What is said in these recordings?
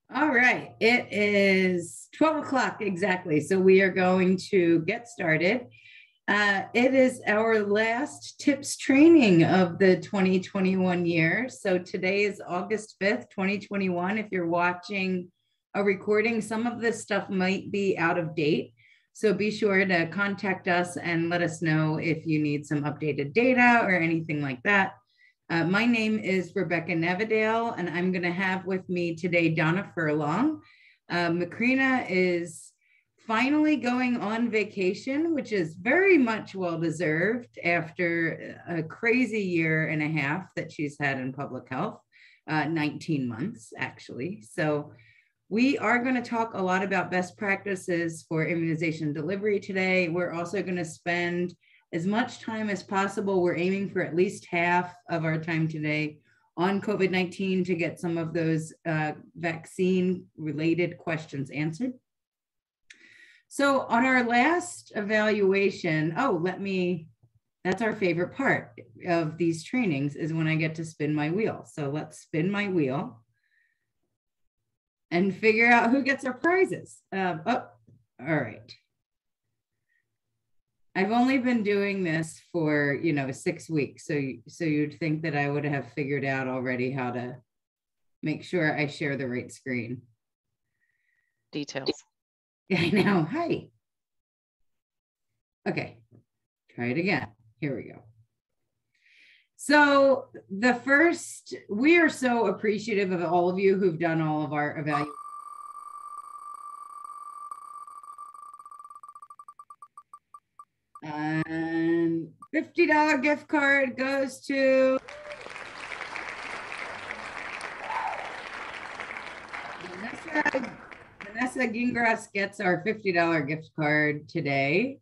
All right, it is 12 o'clock exactly. So we are going to get started. It is our last tips training of the 2021 year. So today is August 5th, 2021. If you're watching a recording, some of this stuff might be out of date. So be sure to contact us and let us know if you need some updated data or anything like that. My name is Rebecca Nevadale, and I'm going to have with me today Donna Furlong. Macrina is finally going on vacation, which is very much well-deserved after a crazy year and a half that she's had in public health, 19 months actually. So we are going to talk a lot about best practices for immunization delivery today. We're also going to spend as much time as possible. We're aiming for at least half of our time today on COVID-19 to get some of those vaccine-related questions answered. So on our last evaluation, that's our favorite part of these trainings is when I get to spin my wheel. So let's spin my wheel and figure out who gets our prizes. All right. I've only been doing this for, 6 weeks. So you'd think that I would have figured out already how to make sure I share the right screen. Details. Yeah, I know. Hi. Okay. Try it again. Here we go. So we are so appreciative of all of you who've done all of our evaluations. And $50 gift card goes to Vanessa Gingras gets our $50 gift card today.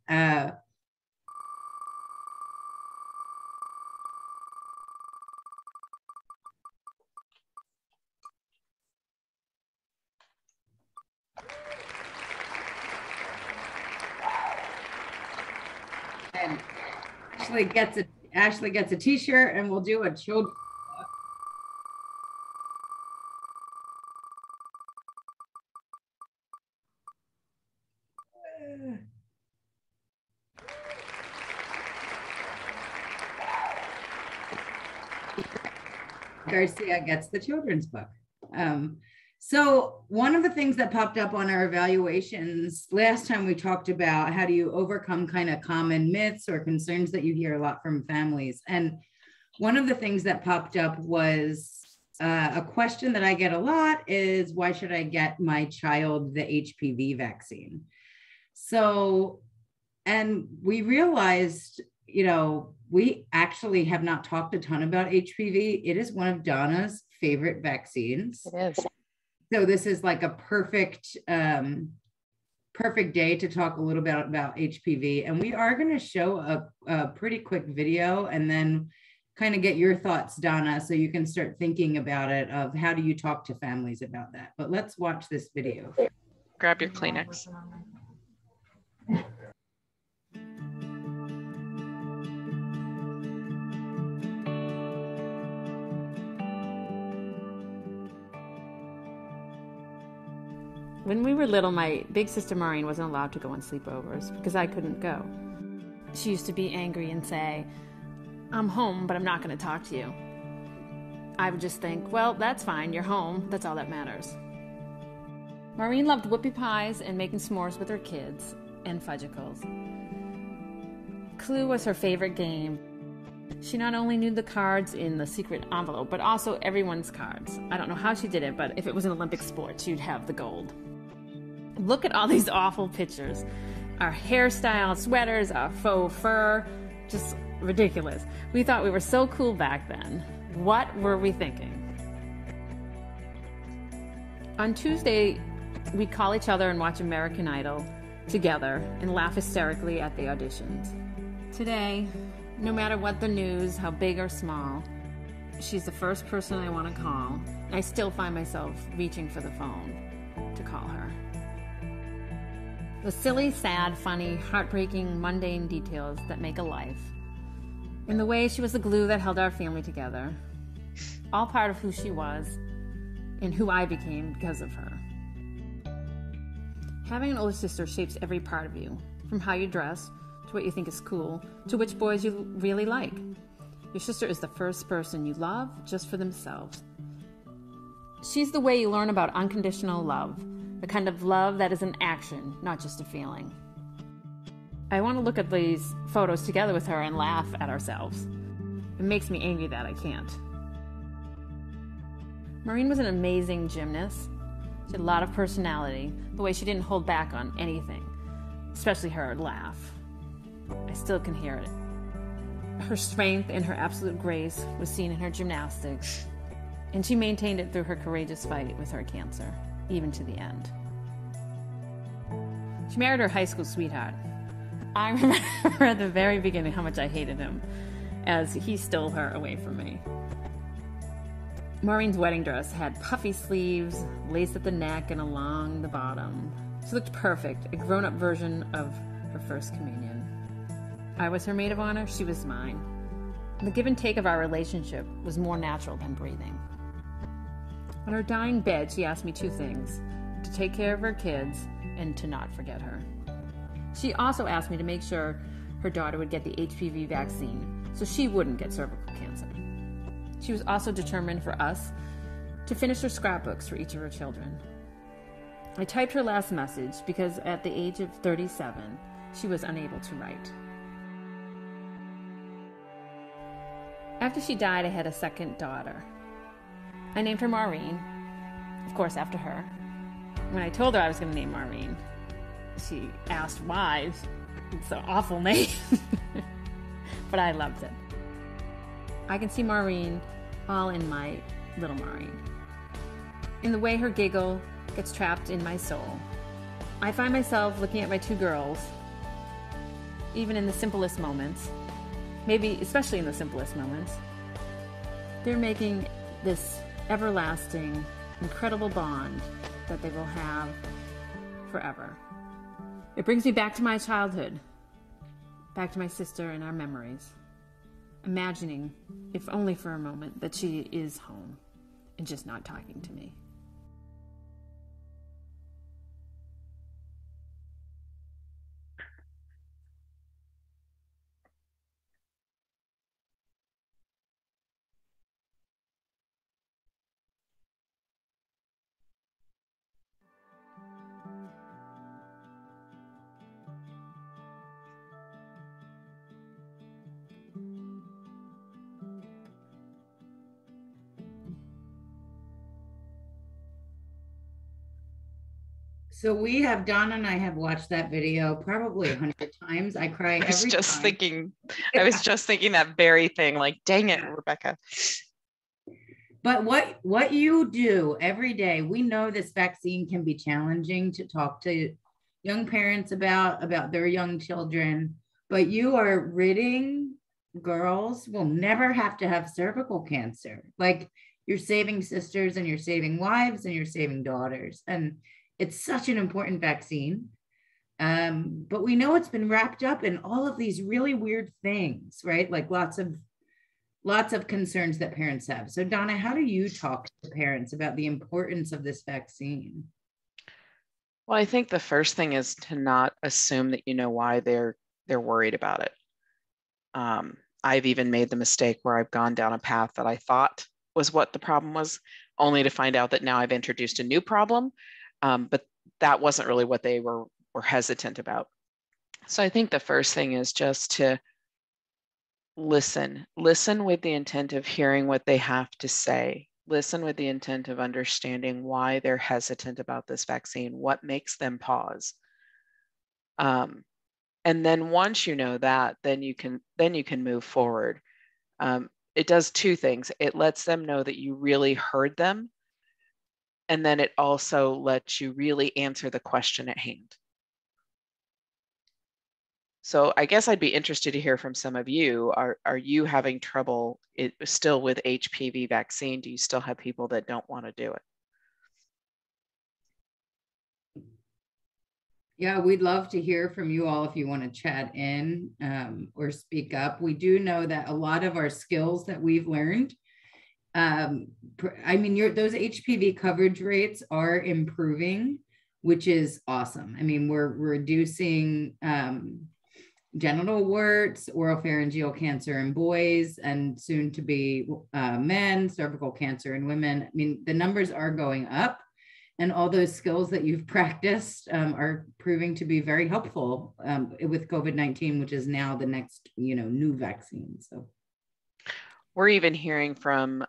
And Ashley gets a t-shirt, and we'll do a children's Garcia gets the children's book. So one of the things that popped up on our evaluations last time, we talked about how do you overcome kind of common myths or concerns that you hear a lot from families. And one of the things that popped up was a question that I get a lot is, why should I get my child the HPV vaccine? So, and we realized, we actually have not talked a ton about HPV. It is one of Donna's favorite vaccines. It is. So this is like a perfect day to talk a little bit about HPV. And we are going to show a pretty quick video and then kind of get your thoughts, Donna, so you can start thinking about it of how do you talk to families about that. But let's watch this video. Grab your Kleenex. When we were little, my big sister Maureen wasn't allowed to go on sleepovers because I couldn't go. She used to be angry and say, "I'm home, but I'm not going to talk to you." I would just think, well, that's fine, you're home, that's all that matters. Maureen loved whoopie pies and making s'mores with her kids, and fudgicles. Clue was her favorite game. She not only knew the cards in the secret envelope, but also everyone's cards. I don't know how she did it, but if it was an Olympic sport, she'd have the gold. Look at all these awful pictures. Our hairstyle, sweaters, our faux fur, just ridiculous. We thought we were so cool back then. What were we thinking? On Tuesday, we'd call each other and watch American Idol together and laugh hysterically at the auditions. Today, no matter what the news, how big or small, she's the first person I want to call. I still find myself reaching for the phone to call her. The silly, sad, funny, heartbreaking, mundane details that make a life. In the way she was the glue that held our family together. All part of who she was and who I became because of her. Having an older sister shapes every part of you, from how you dress, to what you think is cool, to which boys you really like. Your sister is the first person you love just for themselves. She's the way you learn about unconditional love, the kind of love that is an action, not just a feeling. I want to look at these photos together with her and laugh at ourselves. It makes me angry that I can't. Maureen was an amazing gymnast. She had a lot of personality, the way she didn't hold back on anything, especially her laugh. I still can hear it. Her strength and her absolute grace was seen in her gymnastics, and she maintained it through her courageous fight with her cancer, even to the end. She married her high school sweetheart. I remember at the very beginning how much I hated him, as he stole her away from me. Maureen's wedding dress had puffy sleeves, lace at the neck and along the bottom. She looked perfect, a grown-up version of her first communion. I was her maid of honor, she was mine. The give and take of our relationship was more natural than breathing. On her dying bed, she asked me two things: to take care of her kids and to not forget her. She also asked me to make sure her daughter would get the HPV vaccine so she wouldn't get cervical cancer. She was also determined for us to finish her scrapbooks for each of her children. I typed her last message because at the age of 37, she was unable to write. After she died, I had a second daughter. I named her Maureen, of course after her. When I told her I was going to name Maureen, she asked why. It's an awful name, but I loved it. I can see Maureen all in my little Maureen. In the way her giggle gets trapped in my soul. I find myself looking at my two girls, even in the simplest moments, maybe especially in the simplest moments. They're making this everlasting, incredible bond that they will have forever. It brings me back to my childhood, back to my sister and our memories. Imagining, if only for a moment, that she is home and just not talking to me. So Donna and I have watched that video probably 100 times. I cry every time. I was just thinking that very thing, like, dang it, Rebecca. But what you do every day, we know this vaccine can be challenging to talk to young parents about their young children, but you are ridding girls will never have to have cervical cancer. Like, you're saving sisters and you're saving wives and you're saving daughters. And it's such an important vaccine. But we know it's been wrapped up in all of these really weird things, right? Like lots of concerns that parents have. So Donna, how do you talk to parents about the importance of this vaccine? Well, I think the first thing is to not assume that you know why they're worried about it. I've even made the mistake where I've gone down a path that I thought was what the problem was, only to find out that now I've introduced a new problem. But that wasn't really what they were hesitant about. So I think the first thing is just to listen with the intent of hearing what they have to say. Listen with the intent of understanding why they're hesitant about this vaccine, what makes them pause. And then once you know that, then you can move forward. It does two things. It lets them know that you really heard them. And then it also lets you really answer the question at hand. So I guess I'd be interested to hear from some of you. Are you having trouble still with HPV vaccine? Do you still have people that don't want to do it? Yeah, we'd love to hear from you all if you want to chat in or speak up. We do know that a lot of our skills that we've learned I mean, those HPV coverage rates are improving, which is awesome. I mean, we're reducing genital warts, oropharyngeal cancer in boys, and soon to be men, cervical cancer in women. I mean, the numbers are going up, and all those skills that you've practiced are proving to be very helpful with COVID-19, which is now the next, new vaccine. So we're even hearing from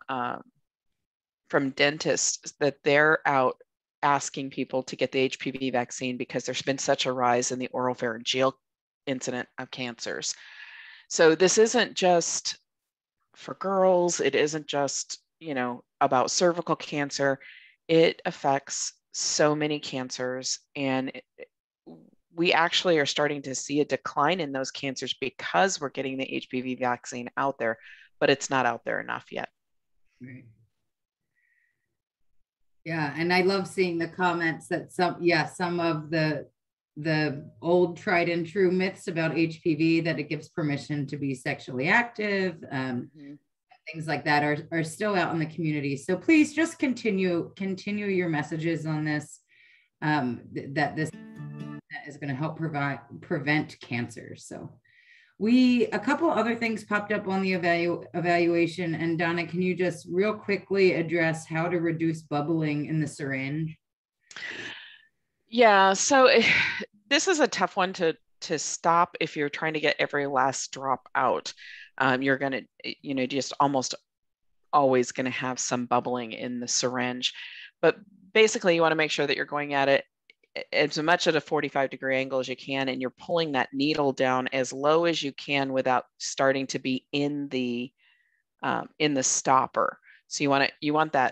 dentists that they're out asking people to get the HPV vaccine because there's been such a rise in the oropharyngeal incident of cancers. So this isn't just for girls. It isn't just, about cervical cancer. It affects so many cancers, and we actually are starting to see a decline in those cancers because we're getting the HPV vaccine out there, but it's not out there enough yet. Right. Yeah, and I love seeing the comments that some of the old tried and true myths about HPV, that it gives permission to be sexually active, things like that are still out in the community. So please just continue your messages on this, that this is going to help prevent cancer. So a couple other things popped up on the evaluation, and Donna, can you just real quickly address how to reduce bubbling in the syringe? Yeah, so this is a tough one to stop if you're trying to get every last drop out. You're going to, just almost always going to have some bubbling in the syringe. But basically, you want to make sure that you're going at it as much at a 45-degree angle as you can, and you're pulling that needle down as low as you can without starting to be in the stopper. So you want that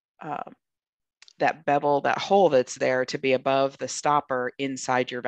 that bevel, that hole that's there, to be above the stopper inside your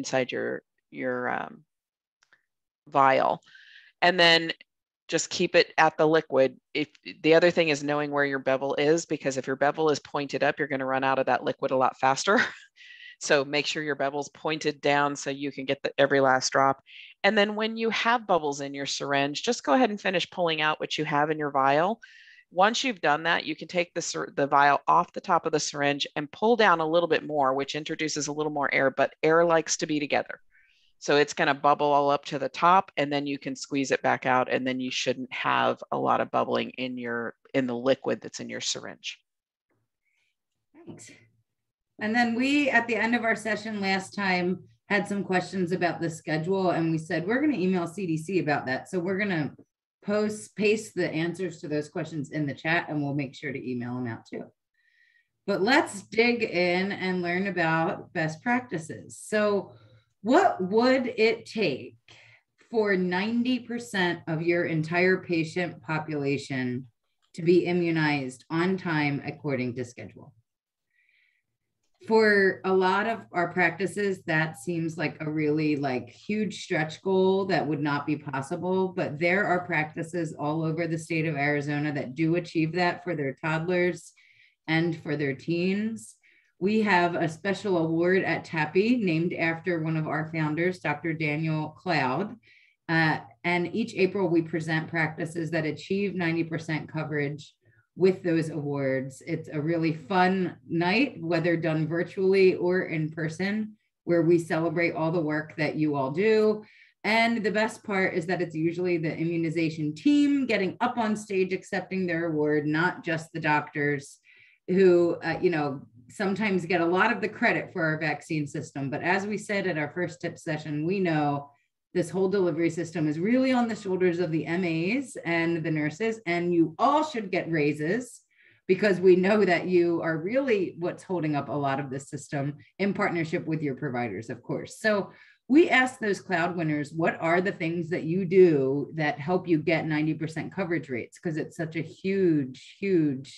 vial, and then just keep it at the liquid. If the other thing is knowing where your bevel is, because if your bevel is pointed up, you're going to run out of that liquid a lot faster. So make sure your bevel's pointed down so you can get every last drop. And then when you have bubbles in your syringe, just go ahead and finish pulling out what you have in your vial. Once you've done that, you can take the vial off the top of the syringe and pull down a little bit more, which introduces a little more air, but air likes to be together. So it's going to bubble all up to the top, and then you can squeeze it back out, and then you shouldn't have a lot of bubbling in the liquid that's in your syringe. Thanks. And then we, at the end of our session last time, had some questions about the schedule, and we said we're going to email CDC about that. So we're going to paste the answers to those questions in the chat, and we'll make sure to email them out too. But let's dig in and learn about best practices. So what would it take for 90% of your entire patient population to be immunized on time according to schedule? For a lot of our practices, that seems like a really huge stretch goal that would not be possible, but there are practices all over the state of Arizona that do achieve that for their toddlers and for their teens. We have a special award at TAPI named after one of our founders, Dr. Daniel Cloud. And each April we present practices that achieve 90% coverage with those awards. It's a really fun night, whether done virtually or in person, where we celebrate all the work that you all do. And the best part is that it's usually the immunization team getting up on stage, accepting their award, not just the doctors who, sometimes get a lot of the credit for our vaccine system. But as we said at our first tip session, we know this whole delivery system is really on the shoulders of the MAs and the nurses, and you all should get raises, because we know that you are really what's holding up a lot of this system, in partnership with your providers, of course. So we asked those cloud winners, what are the things that you do that help you get 90% coverage rates? Because it's such a huge, huge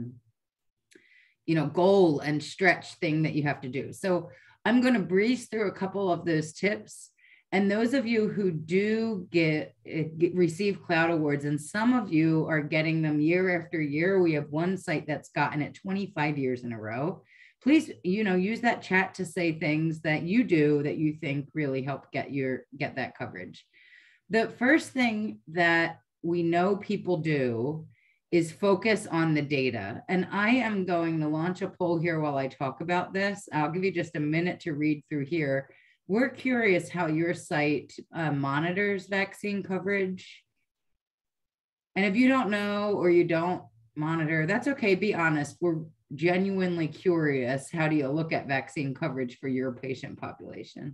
goal and stretch thing that you have to do. So I'm going to breeze through a couple of those tips. And those of you who do receive cloud awards, and some of you are getting them year after year. We have one site that's gotten it 25 years in a row. Please, use that chat to say things that you do that you think really help get that coverage. The first thing that we know people do is focus on the data. And I am going to launch a poll here while I talk about this. I'll give you just a minute to read through here. We're curious how your site monitors vaccine coverage. And if you don't know or you don't monitor, that's okay, be honest. We're genuinely curious. How do you look at vaccine coverage for your patient population?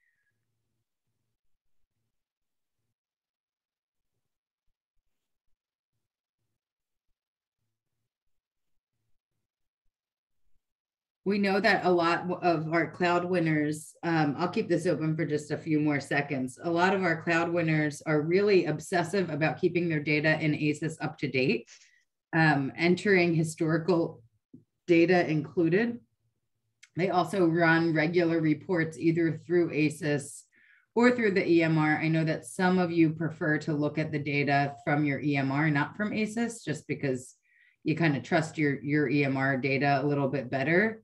We know that a lot of our cloud winners, I'll keep this open for just a few more seconds. A lot of our cloud winners are really obsessive about keeping their data in ACES up to date, entering historical data included. They also run regular reports either through ACES or through the EMR. I know that some of you prefer to look at the data from your EMR, not from ACES, just because you kind of trust your EMR data a little bit better.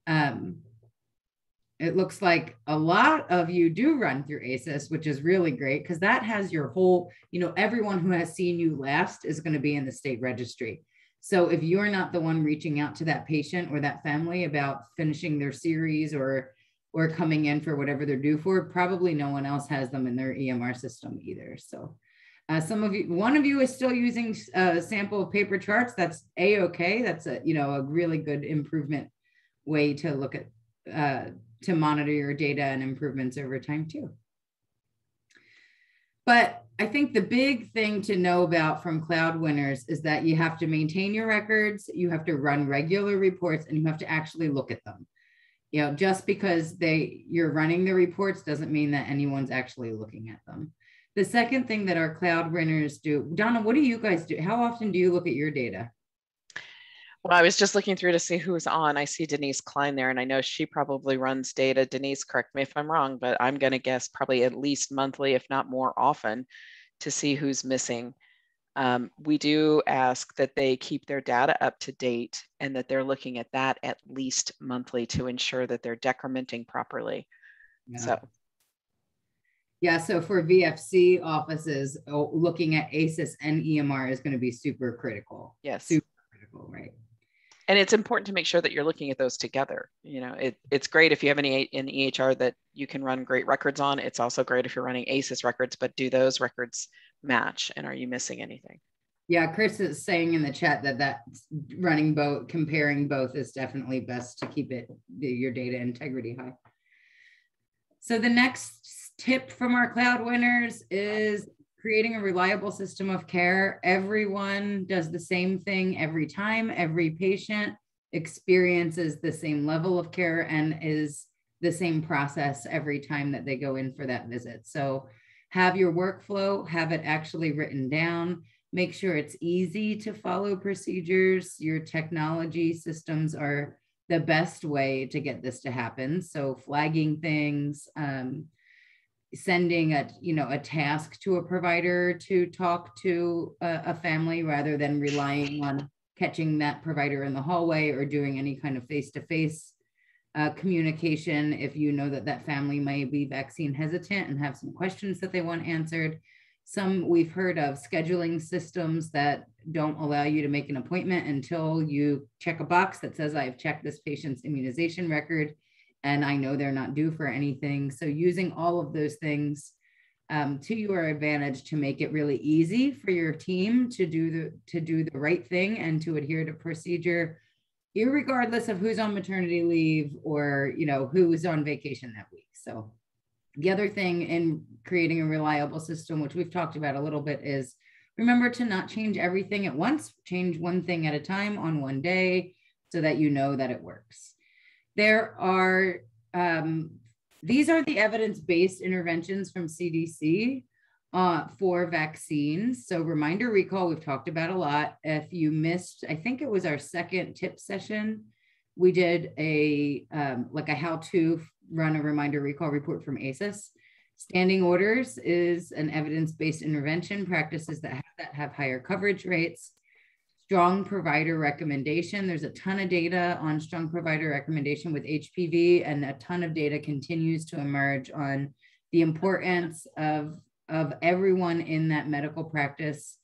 It looks like a lot of you do run through ACES, which is really great because that has your whole, everyone who has seen you last is going to be in the state registry. So if you're not the one reaching out to that patient or that family about finishing their series or coming in for whatever they're due for, probably no one else has them in their EMR system either. So one of you is still using a sample of paper charts. That's A-okay. That's a really good improvement way to look at, to monitor your data and improvements over time too. But I think the big thing to know about from cloud winners is that you have to maintain your records, you have to run regular reports, and you have to actually look at them. Just because you're running the reports doesn't mean that anyone's actually looking at them. The second thing that our cloud winners do, Donna, what do you guys do? How often do you look at your data? Well, I was just looking through to see who's on. I see Denise Klein there, and I know she probably runs data. Denise, correct me if I'm wrong, but I'm going to guess probably at least monthly, if not more often, to see who's missing. We do ask that they keep their data up to date and that they're looking at that at least monthly to ensure that they're decrementing properly. Yeah. So for VFC offices, looking at ACES and EMR is going to be super critical. Yes. Super critical, right? And it's important to make sure that you're looking at those together. It's great if you have an EHR that you can run great records on. It's also great if you're running ACES records, but do those records match? And are you missing anything? Yeah, Chris is saying in the chat that running both, comparing both is definitely best to keep your data integrity high. So the next tip from our cloud winners is creating a reliable system of care. Everyone does the same thing every time. Every patient experiences the same level of care and is the same process every time that they go in for that visit. So have your workflow, have it actually written down, make sure it's easy to follow procedures. Your technology systems are the best way to get this to happen. So flagging things, sending a task to a provider to talk to a family rather than relying on catching that provider in the hallway or doing any kind of face-to-face communication if you know that family may be vaccine hesitant and have some questions that they want answered. We've heard of scheduling systems that don't allow you to make an appointment until you check a box that says, I've checked this patient's immunization record and I know they're not due for anything. So using all of those things to your advantage to make it really easy for your team to do the right thing and to adhere to procedure, irregardless of who's on maternity leave or who's on vacation that week. So the other thing in creating a reliable system, which we've talked about a little bit, is remember to not change everything at once. Change one thing at a time on one day so that you know that it works. There are, these are the evidence-based interventions from CDC for vaccines. So reminder recall, we've talked about a lot. If you missed, I think it was our second tip session, we did a how to run a reminder recall report from ACES. Standing orders is an evidence-based intervention, practices that have higher coverage rates. Strong provider recommendation. There's a ton of data on strong provider recommendation with HPV, and a ton of data continues to emerge on the importance of everyone in that medical practice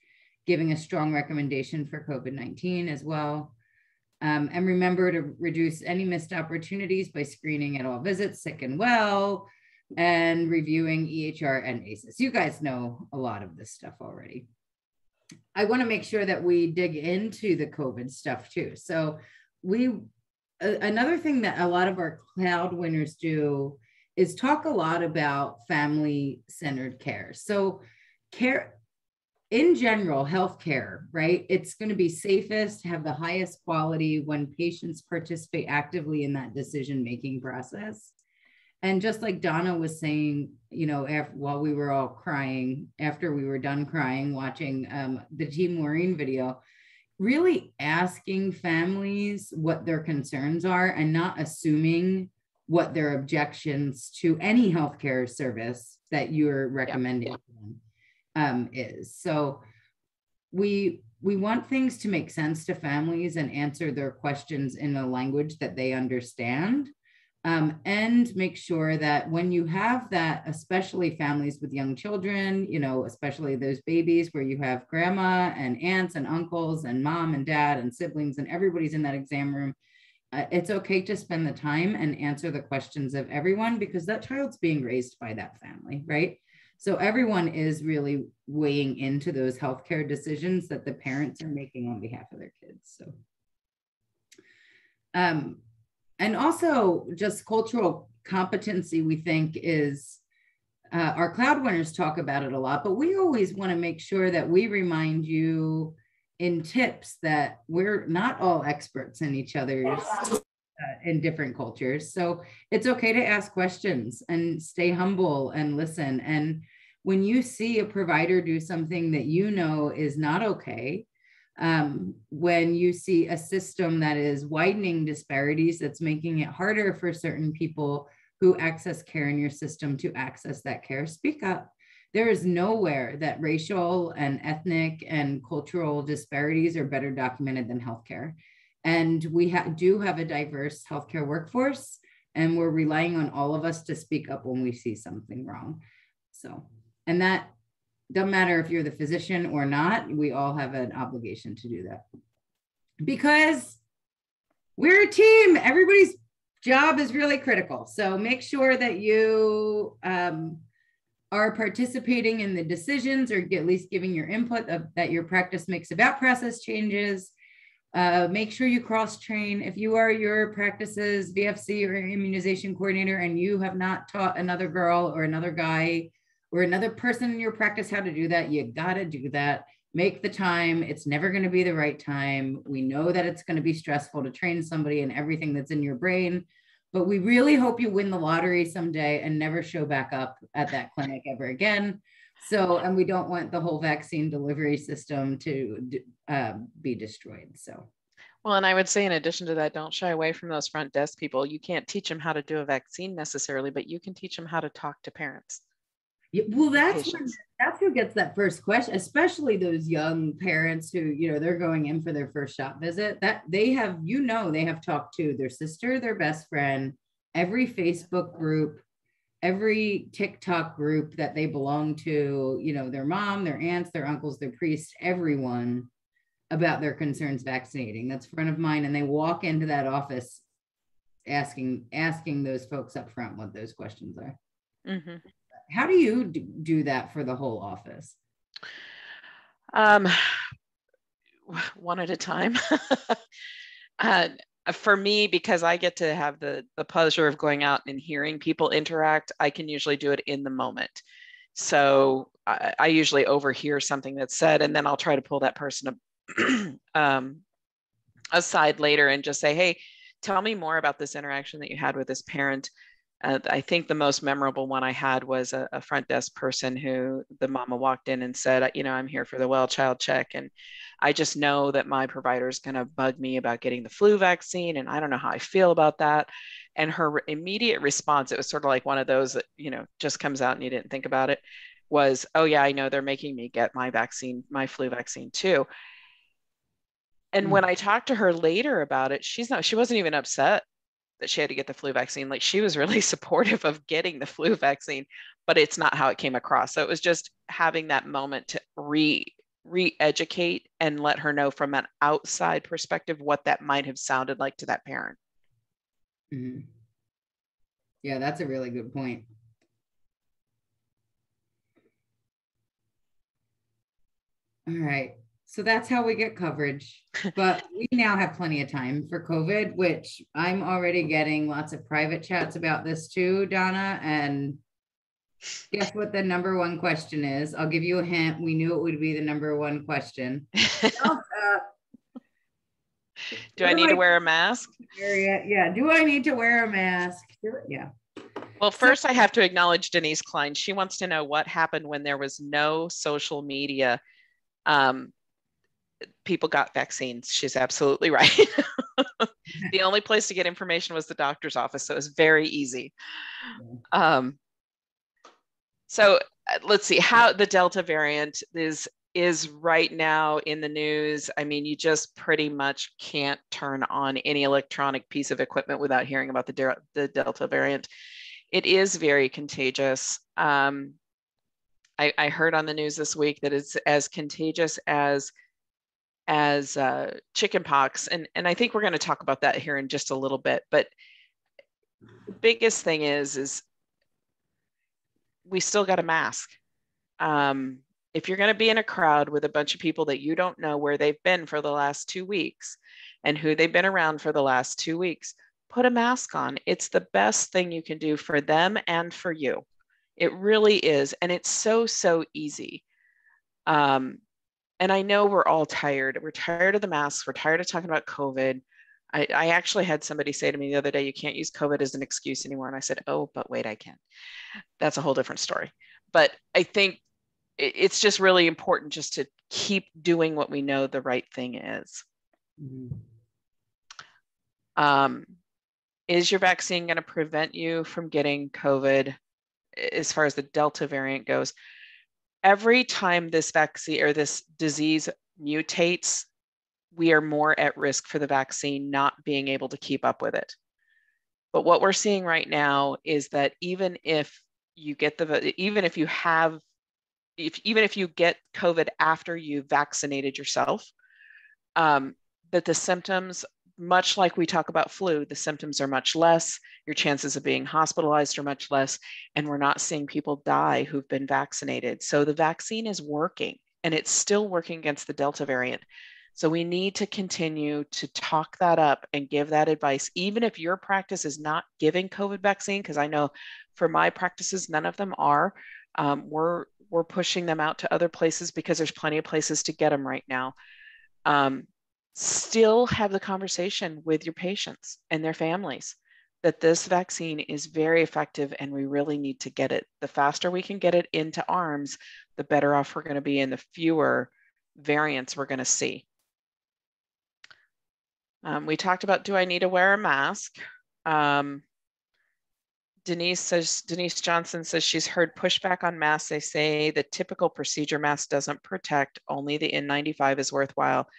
giving a strong recommendation for COVID-19 as well. And remember to reduce any missed opportunities by screening at all visits, sick and well, and reviewing EHR and ACEs. You guys know a lot of this stuff already. I want to make sure that we dig into the COVID stuff too. So another thing that a lot of our cloud winners do is talk a lot about family-centered care. So care, in general, healthcare, right? It's going to be safest, have the highest quality when patients participate actively in that decision-making process. And just like Donna was saying, while we were all crying, after we were done crying, watching the Team Maureen video, really asking families what their concerns are and not assuming what their objections to any healthcare service that you're recommending is. So we want things to make sense to families and answer their questions in a language that they understand. And make sure that when you have that, especially families with young children, especially those babies where you have grandma and aunts and uncles and mom and dad and siblings and everybody's in that exam room, it's okay to spend the time and answer the questions of everyone, because that child's being raised by that family, right? So everyone is really weighing into those healthcare decisions that the parents are making on behalf of their kids. So, and also just cultural competency, we think is, our cloud winners talk about it a lot, but we always want to make sure that we remind you in tips that we're not all experts in each other's, in different cultures. So it's okay to ask questions and stay humble and listen. And when you see a provider do something that is not okay, when you see a system that is widening disparities, that's making it harder for certain people who access care in your system to access that care, speak up. There is nowhere that racial and ethnic and cultural disparities are better documented than healthcare. And we do have a diverse healthcare workforce, and we're relying on all of us to speak up when we see something wrong. So, and that doesn't matter if you're the physician or not, we all have an obligation to do that. Because we're a team, everybody's job is really critical. So make sure that you are participating in the decisions, or at least giving your input that your practice makes about process changes. Make sure you cross-train. If you are your practice's VFC or immunization coordinator and you have not taught another girl or another guy or another person in your practice how to do that, you gotta do that. Make the time. It's never gonna be the right time. We know that it's gonna be stressful to train somebody and everything that's in your brain, but we really hope you win the lottery someday and never show back up at that clinic ever again. So, and we don't want the whole vaccine delivery system to be destroyed, so. Well, and I would say in addition to that, don't shy away from those front desk people. You can't teach them how to do a vaccine necessarily, but you can teach them how to talk to parents. Yeah, well, that's who gets that first question, especially those young parents who, they're going in for their first shot visit, that they have, they have talked to their sister, their best friend, every Facebook group, every TikTok group that they belong to, their mom, their aunts, their uncles, their priests, everyone about their concerns vaccinating. That's a friend of mine. And they walk into that office asking those folks up front what those questions are. Mm-hmm. How do you do that for the whole office? One at a time. For me, because I get to have the pleasure of going out and hearing people interact, I can usually do it in the moment. So I usually overhear something that's said, and then I'll try to pull that person aside later and just say, hey, tell me more about this interaction that you had with this parent. I think the most memorable one I had was a front desk person who the mama walked in and said, I'm here for the well child check. And I just know that my provider is going to bug me about getting the flu vaccine. And I don't know how I feel about that. And her immediate response, it was sort of like one of those that, just comes out and you didn't think about it, was, oh yeah, I know they're making me get my vaccine, my flu vaccine too. And when I talked to her later about it, she wasn't even upset that she had to get the flu vaccine. Like, she was really supportive of getting the flu vaccine, but it's not how it came across. So it was just having that moment to re-educate and let her know from an outside perspective what that might have sounded like to that parent. Mm-hmm. Yeah, that's a really good point. All right. So that's how we get coverage. But we now have plenty of time for COVID, which I'm already getting lots of private chats about this too, Donna. And guess what the number one question is? I'll give you a hint. We knew it would be the number one question. Do I need to wear a mask? Yeah. Do I need to wear a mask? Yeah. Well, first I have to acknowledge Denise Klein. She wants to know what happened when there was no social media. People got vaccines. She's absolutely right. The only place to get information was the doctor's office, so it was very easy. So let's see how the Delta variant is right now in the news. I mean, you just pretty much can't turn on any electronic piece of equipment without hearing about the Delta variant. It is very contagious. I heard on the news this week that it's as contagious as chickenpox, and I think we're going to talk about that here in just a little bit. But the biggest thing is we still got a mask. If you're going to be in a crowd with a bunch of people that you don't know where they've been for the last 2 weeks and who they've been around for the last 2 weeks, put a mask on. It's the best thing you can do for them and for you. It really is. And it's so easy. And I know we're all tired. We're tired of the masks. We're tired of talking about COVID. I actually had somebody say to me the other day, you can't use COVID as an excuse anymore. And I said, oh, but wait, I can. That's a whole different story. But I think it's just really important just to keep doing what we know the right thing is. Mm-hmm. Is your vaccine going to prevent you from getting COVID as far as the Delta variant goes? Every time this vaccine or this disease mutates, we are more at risk for the vaccine not being able to keep up with it. But what we're seeing right now is that even if you get even if you get COVID after you vaccinated yourself, that the symptoms, much like we talk about flu, the symptoms are much less, your chances of being hospitalized are much less, and we're not seeing people die who've been vaccinated. So the vaccine is working, and it's still working against the Delta variant. So we need to continue to talk that up and give that advice, even if your practice is not giving COVID vaccine, because I know for my practices, none of them are. We're pushing them out to other places because there's plenty of places to get them right now. Still have the conversation with your patients and their families that this vaccine is very effective and we really need to get it. The faster we can get it into arms, the better off we're going to be and the fewer variants we're going to see. We talked about, do I need to wear a mask? Denise Johnson says she's heard pushback on masks. They say the typical procedure mask doesn't protect, only the N95 is worthwhile.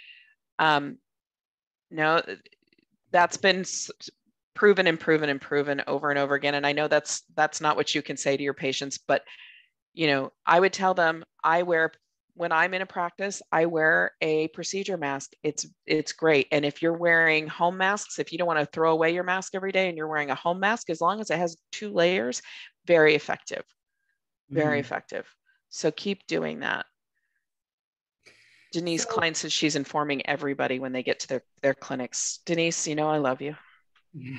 No, that's been proven over and over again. And I know that's not what you can say to your patients, but I would tell them when I'm in a practice, I wear a procedure mask. It's great. And if you're wearing home masks, if you don't want to throw away your mask every day and you're wearing a home mask, as long as it has 2 layers, very effective, very effective. So keep doing that. Denise Klein says she's informing everybody when they get to their clinics. Denise, I love you. Yeah.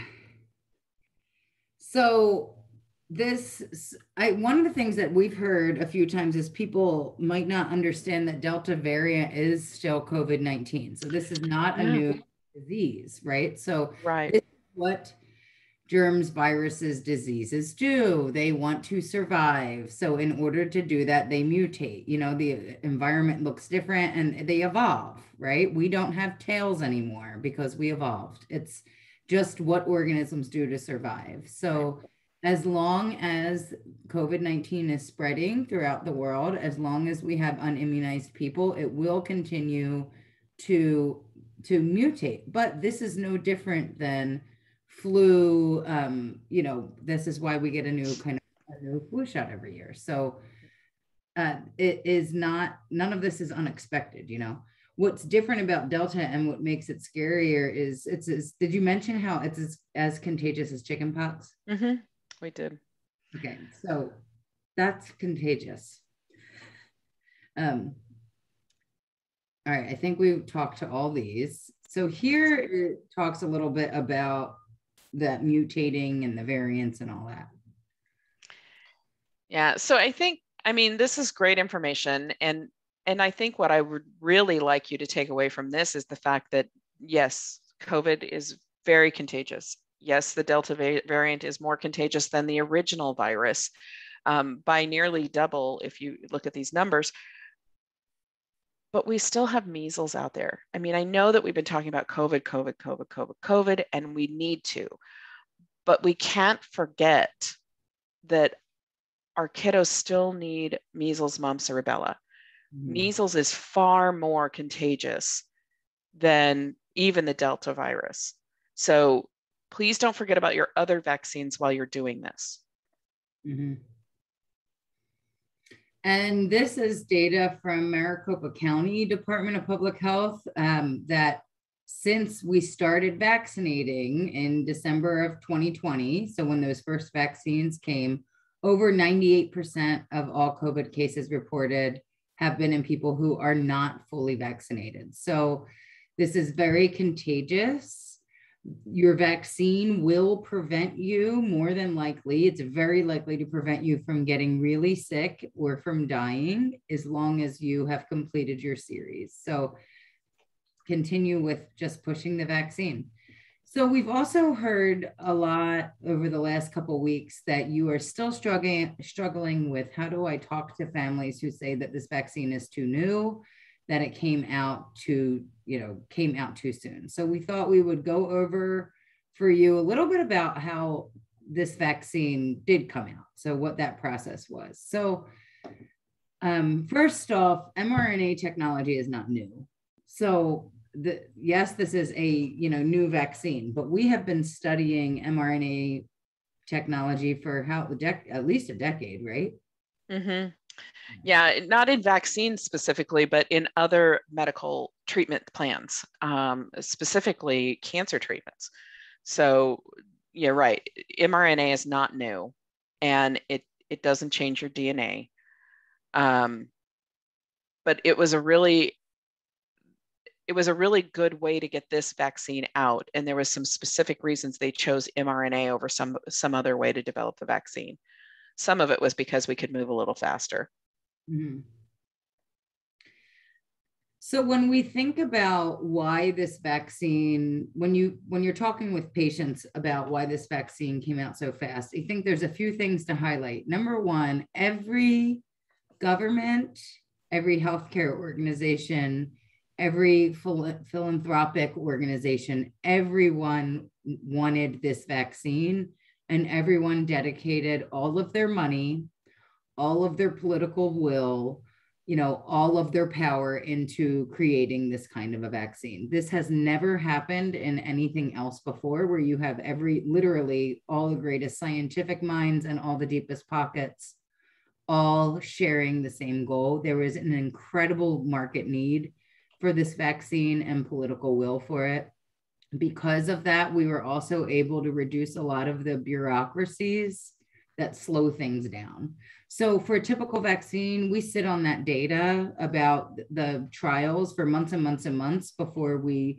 So one of the things that we've heard a few times is people might not understand that Delta variant is still COVID-19. So this is not a new disease, right? So this is what germs, viruses, diseases do. They want to survive. So in order to do that, they mutate. The environment looks different and they evolve, right? We don't have tails anymore because we evolved. It's just what organisms do to survive. So as long as COVID-19 is spreading throughout the world, as long as we have unimmunized people, it will continue to mutate. But this is no different than flu. This is why we get a new flu shot every year. So it is not, none of this is unexpected, you know. What's different about Delta and what makes it scarier is did you mention how it's as contagious as chickenpox? Mm-hmm. We did. Okay, so that's contagious. All right, I think we've talked to all these. So here it talks a little bit about that mutating and the variants and all that. Yeah, so I mean, this is great information. And I think what I would really like you to take away from this is the fact that, yes, COVID is very contagious. Yes, the Delta variant is more contagious than the original virus by nearly double if you look at these numbers. But we still have measles out there. I mean, I know that we've been talking about COVID, and we need to, but we can't forget that our kiddos still need measles, mumps, or rubella. Measles is far more contagious than even the Delta virus. So please don't forget about your other vaccines while you're doing this. Mm-hmm. And this is data from Maricopa County Department of Public Health that since we started vaccinating in December of 2020, so when those first vaccines came, over 98% of all COVID cases reported have been in people who are not fully vaccinated. So this is very contagious. Your vaccine will prevent you, more than likely, it's very likely to prevent you from getting really sick or from dying as long as you have completed your series. So continue with just pushing the vaccine. So we've also heard a lot over the last couple of weeks that you are still struggling with how do I talk to families who say that this vaccine is too new, that it came out too soon. So we thought we would go over for you a little bit about how this vaccine did come out. So what that process was. So first off, mRNA technology is not new. So yes, this is a new vaccine, but we have been studying mRNA technology for at least a decade, right? Mm-hmm. Yeah, not in vaccines specifically, but in other medical treatment plans, specifically cancer treatments. So you're right, mRNA is not new, and it doesn't change your DNA. But it was a really good way to get this vaccine out. And there was some specific reasons they chose mRNA over some other way to develop the vaccine. Some of it was because we could move a little faster. Mm-hmm. So when we think about why this vaccine, when you're talking with patients about why this vaccine came out so fast, I think there's a few things to highlight. Number one, every government, every healthcare organization, every philanthropic organization, everyone wanted this vaccine, and everyone dedicated all of their money, all of their political will, all of their power into creating this kind of a vaccine. This has never happened in anything else before, where you have literally all the greatest scientific minds and all the deepest pockets all sharing the same goal. There was an incredible market need for this vaccine and political will for it. Because of that, we were also able to reduce a lot of the bureaucracies that slow things down. So for a typical vaccine, we sit on that data about the trials for months and months and months before we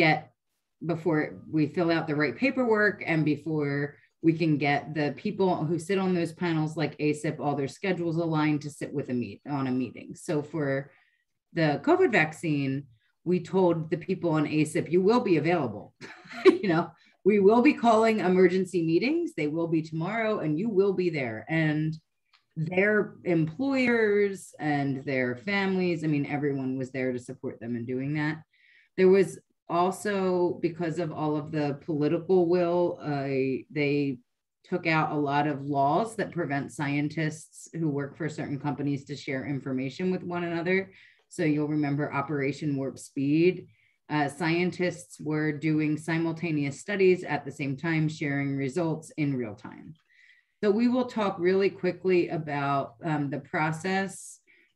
fill out the right paperwork and before we can get the people who sit on those panels like ACIP, all their schedules aligned to sit with on a meeting. So for the COVID vaccine, we told the people on ACIP, you will be available. We will be calling emergency meetings. They will be tomorrow and you will be there. And their employers and their families, everyone was there to support them in doing that. There was also, because of all of the political will, they took out a lot of laws that prevent scientists who work for certain companies to share information with one another. So you'll remember Operation Warp Speed. Scientists were doing simultaneous studies at the same time, sharing results in real time. So we will talk really quickly about the process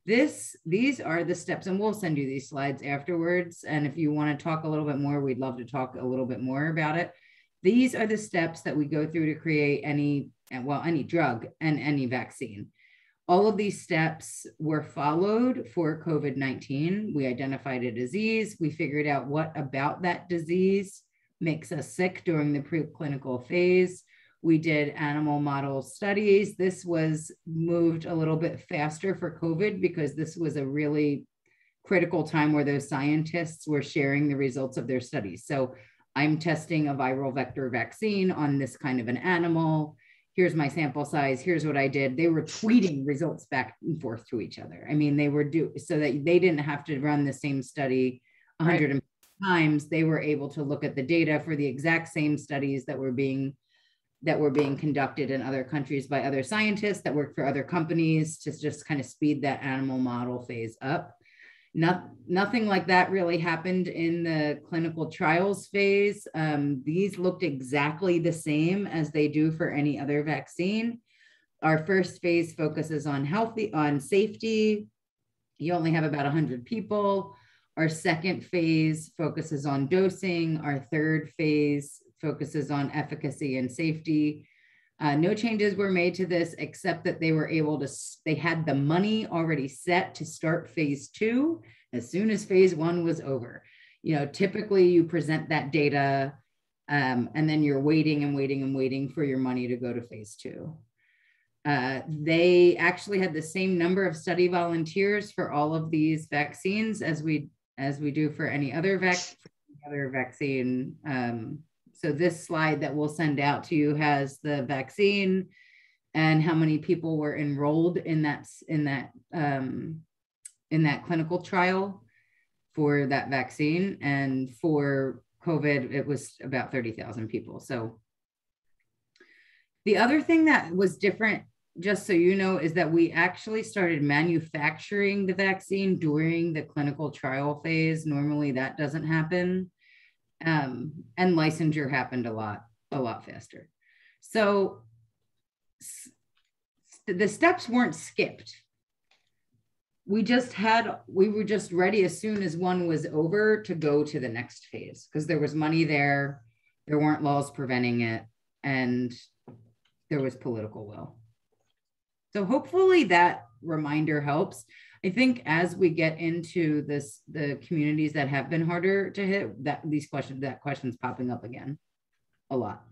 These are the steps, and we'll send you these slides afterwards. And if you want to talk a little bit more, we'd love to talk a little bit more about it. These are the steps that we go through to create any drug and any vaccine. All of these steps were followed for COVID-19. We identified a disease. We figured out what about that disease makes us sick during the preclinical phase. We did animal model studies. This was moved a little bit faster for COVID because this was a really critical time where those scientists were sharing the results of their studies. So I'm testing a viral vector vaccine on this kind of an animal. Here's my sample size. Here's what I did. They were tweeting results back and forth to each other. I mean, they were so that they didn't have to run the same study 100 times. They were able to look at the data for the exact same studies that were being conducted in other countries by other scientists that work for other companies to just kind of speed that animal model phase up. Nothing like that really happened in the clinical trials phase. These looked exactly the same as they do for any other vaccine. Our first phase focuses on safety. You only have about 100 people. Our second phase focuses on dosing. Our third phase focuses on efficacy and safety. No changes were made to this except that they had the money already set to start phase 2 as soon as phase 1 was over. Typically you present that data and then you're waiting and waiting and waiting for your money to go to phase 2. They actually had the same number of study volunteers for all of these vaccines as we do for any other vaccine. So this slide that we'll send out to you has the vaccine and how many people were enrolled in that clinical trial for that vaccine. And for COVID, it was about 30,000 people. So the other thing that was different, just so you know, is that we actually started manufacturing the vaccine during the clinical trial phase. Normally that doesn't happen. And licensure happened a lot faster. So the steps weren't skipped. We were just ready as soon as one was over to go to the next phase because there was money there. There weren't laws preventing it, and there was political will. So hopefully that reminder helps. I think as we get into the communities that have been harder to hit, that question's popping up again a lot.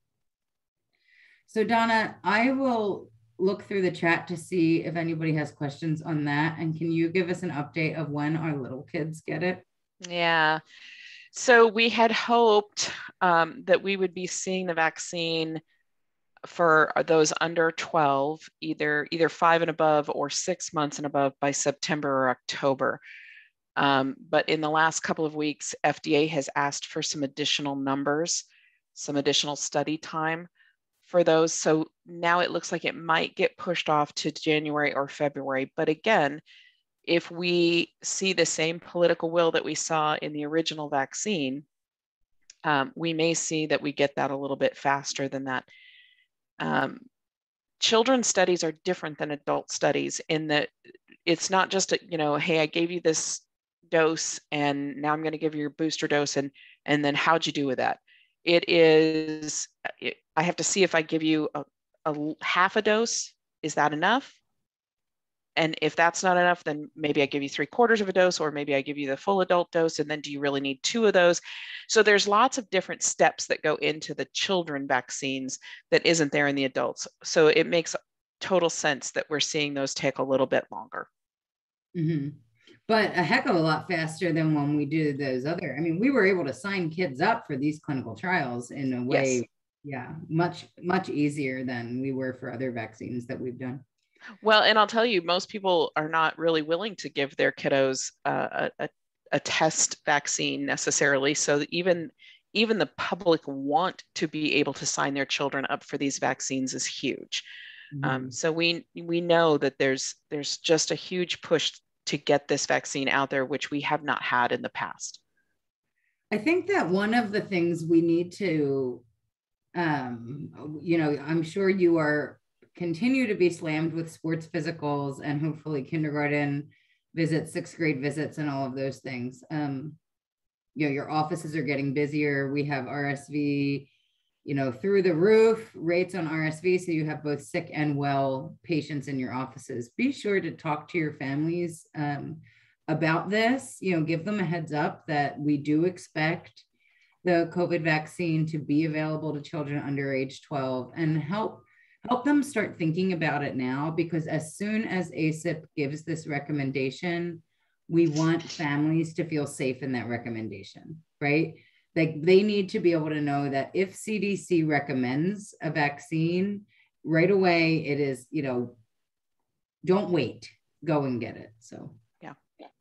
So Donna, I will look through the chat to see if anybody has questions on that. And can you give us an update of when our little kids get it? Yeah. So we had hoped that we would be seeing the vaccine for those under 12, either 5 and above or 6 months and above by September or October. But in the last couple of weeks, FDA has asked for some additional numbers, some additional study time for those. So now it looks like it might get pushed off to January or February. But again, if we see the same political will that we saw in the original vaccine, we may see that we get that a little bit faster than that. Children's studies are different than adult studies in that it's not just hey, I gave you this dose and now I'm going to give you your booster dose and then how'd you do with that? I have to see if I give you a half a dose, is that enough? And if that's not enough, then maybe I give you 3/4 of a dose, or maybe I give you the full adult dose, and then do you really need 2 of those? So there's lots of different steps that go into the children vaccines that isn't there in the adults. So it makes total sense that we're seeing those take a little bit longer. Mm-hmm. But a heck of a lot faster than when we did those other. I mean, we were able to sign kids up for these clinical trials in a way, yes. much easier than we were for other vaccines that we've done. Well, and I'll tell you, most people are not really willing to give their kiddos a test vaccine necessarily. So even the public want to be able to sign their children up for these vaccines is huge. Mm-hmm. So we know that there's just a huge push to get this vaccine out there, which we have not had in the past. I think that one of the things we need to, I'm sure you are continue to be slammed with sports physicals and hopefully kindergarten visits, 6th grade visits, and all of those things. Your offices are getting busier. We have RSV, through the roof rates on RSV. So you have both sick and well patients in your offices. Be sure to talk to your families about this, give them a heads up that we do expect the COVID vaccine to be available to children under age 12, and help them start thinking about it now, because as soon as ACIP gives this recommendation, we want families to feel safe in that recommendation, right? Like, they need to be able to know that if CDC recommends a vaccine, right away it is, don't wait, go and get it. So yeah.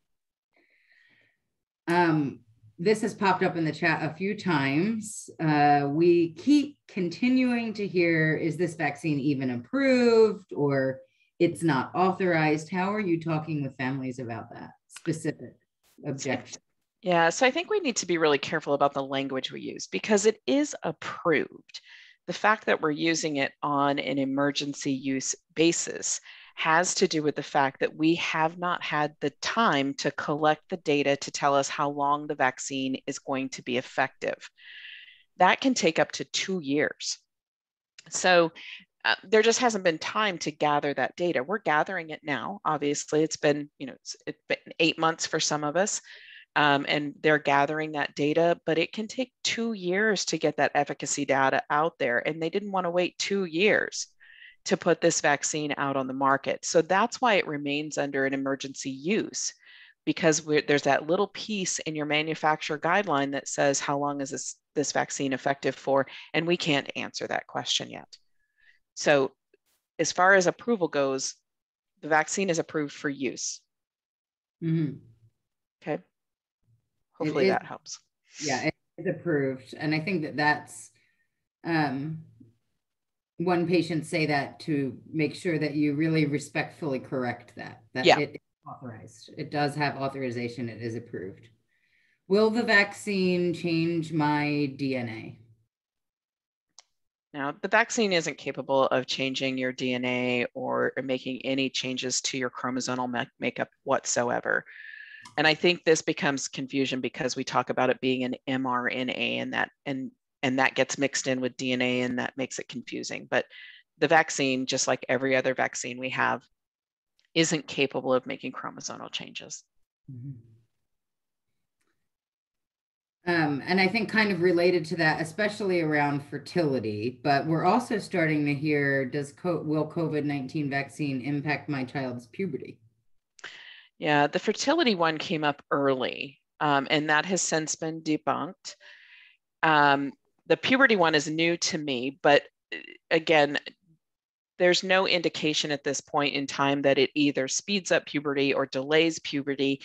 This has popped up in the chat a few times. We keep continuing to hear, is this vaccine even approved, or it's not authorized? How are you talking with families about that specific objection? Yeah, so I think we need to be really careful about the language we use, because it is approved. The fact that we're using it on an emergency use basis has to do with the fact that we have not had the time to collect the data to tell us how long the vaccine is going to be effective. That can take up to 2 years. So there just hasn't been time to gather that data. We're gathering it now. Obviously, it's been 8 months for some of us, and they're gathering that data, but it can take 2 years to get that efficacy data out there. And they didn't want to wait 2 years to put this vaccine out on the market. So that's why it remains under an emergency use, because there's that little piece in your manufacturer guideline that says, how long is this vaccine effective for? And we can't answer that question yet. So as far as approval goes, the vaccine is approved for use. Mm-hmm. Okay. Hopefully that helps. Yeah, it is approved. And I think that's one patient say that to make sure that you really respectfully correct that yeah. It is authorized. It does have authorization. It is approved. Will the vaccine change my DNA? Now, the vaccine isn't capable of changing your DNA or making any changes to your chromosomal makeup whatsoever. And I think this becomes confusion because we talk about it being an mRNA, and that gets mixed in with DNA, and that makes it confusing. But the vaccine, just like every other vaccine we have, isn't capable of making chromosomal changes. Mm-hmm. And I think kind of related to that, especially around fertility, but we're also starting to hear, will COVID-19 vaccine impact my child's puberty? Yeah, the fertility one came up early, and that has since been debunked. The puberty one is new to me, but again, there's no indication at this point in time that it either speeds up puberty or delays puberty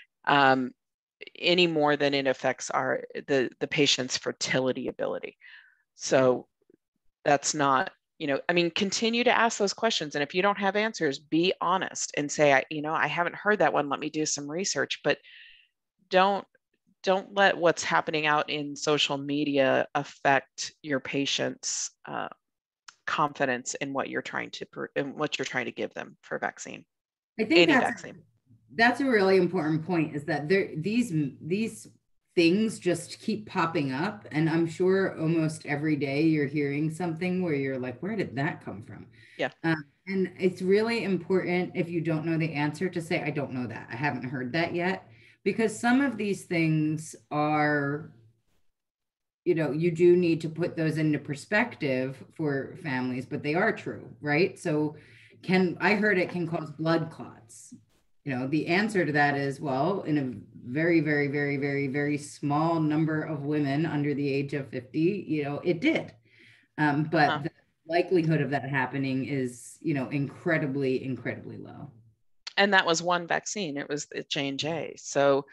any more than it affects the patient's fertility ability. So that's not, continue to ask those questions. And if you don't have answers, be honest and say, I haven't heard that one. Let me do some research. But don't let what's happening out in social media affect your patient's confidence in what you're trying to give them for vaccine. I think that's a really important point, is that these things just keep popping up, and I'm sure almost every day you're hearing something where you're like, where did that come from? Yeah. And it's really important, if you don't know the answer, to say, I don't know that. I haven't heard that yet, because some of these things are, you do need to put those into perspective for families, but they are true, right? So I heard it can cause blood clots. The answer to that is, well, in a very, very, very, very, very small number of women under the age of 50, it did. But the likelihood of that happening is, incredibly, incredibly low. And that was one vaccine. It was J&J. So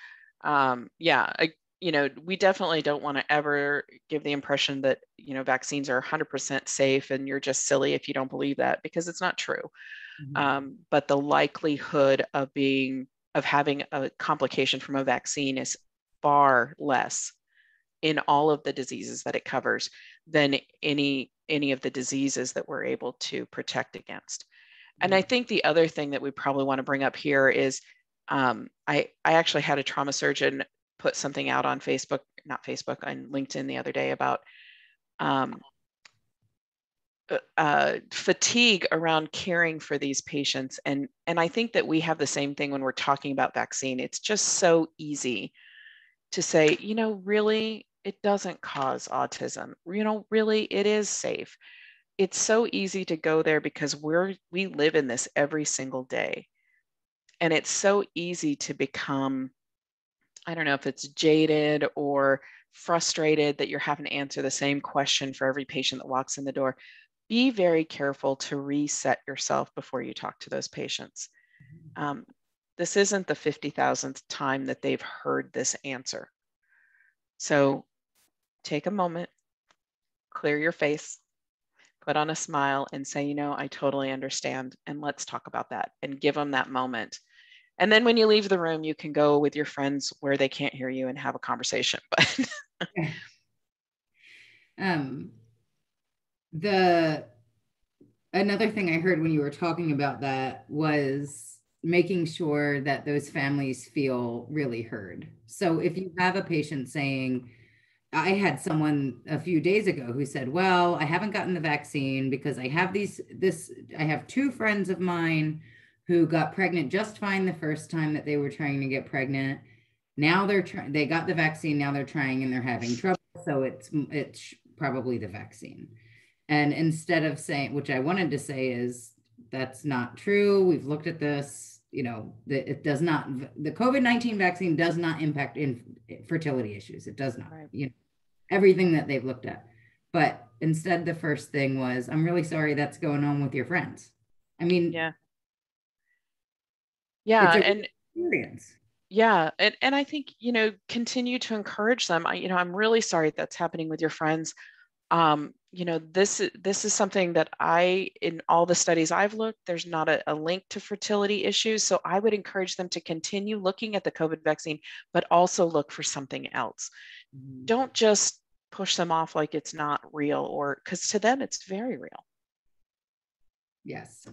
we definitely don't want to ever give the impression that, vaccines are 100% safe and you're just silly if you don't believe that, because it's not true. Mm-hmm. But the likelihood of having a complication from a vaccine is far less in all of the diseases that it covers than any any of the diseases that we're able to protect against. And I think the other thing that we probably want to bring up here is I actually had a trauma surgeon put something out on Facebook, not Facebook, on LinkedIn the other day about fatigue around caring for these patients. And I think that we have the same thing when we're talking about vaccine. It's just so easy to say, you know, really, it doesn't cause autism. You know, really, it is safe. It's so easy to go there because we live in this every single day. And it's so easy to become, I don't know if it's jaded or frustrated that you're having to answer the same question for every patient that walks in the door. Be very careful to reset yourself before you talk to those patients. This isn't the 50,000th time that they've heard this answer. So take a moment, clear your face, put on a smile and say, you know, I totally understand. And let's talk about that and give them that moment. And then when you leave the room, you can go with your friends where they can't hear you and have a conversation. But another thing I heard when you were talking about that was making sure that those families feel really heard. So if you have a patient saying, I had someone a few days ago who said, well, I haven't gotten the vaccine because I have I have two friends of mine who got pregnant just fine the first time that they were trying to get pregnant. Now they got the vaccine, now they're trying and they're having trouble. So it's probably the vaccine. And instead of saying, which I wanted to say is, that's not true. We've looked at this, you know, it does not, the COVID-19 vaccine does not impact fertility issues. It does not, right. You know, everything that they've looked at. But instead, the first thing was, I'm really sorry that's going on with your friends. I mean, yeah. And experience. Yeah. And I think, you know, continue to encourage them. I'm really sorry that's happening with your friends. You know, this is something that in all the studies I've looked, there's not a link to fertility issues. So I would encourage them to continue looking at the COVID vaccine, but also look for something else. Mm-hmm. Don't just push them off like it's not real, because to them, it's very real. Yes.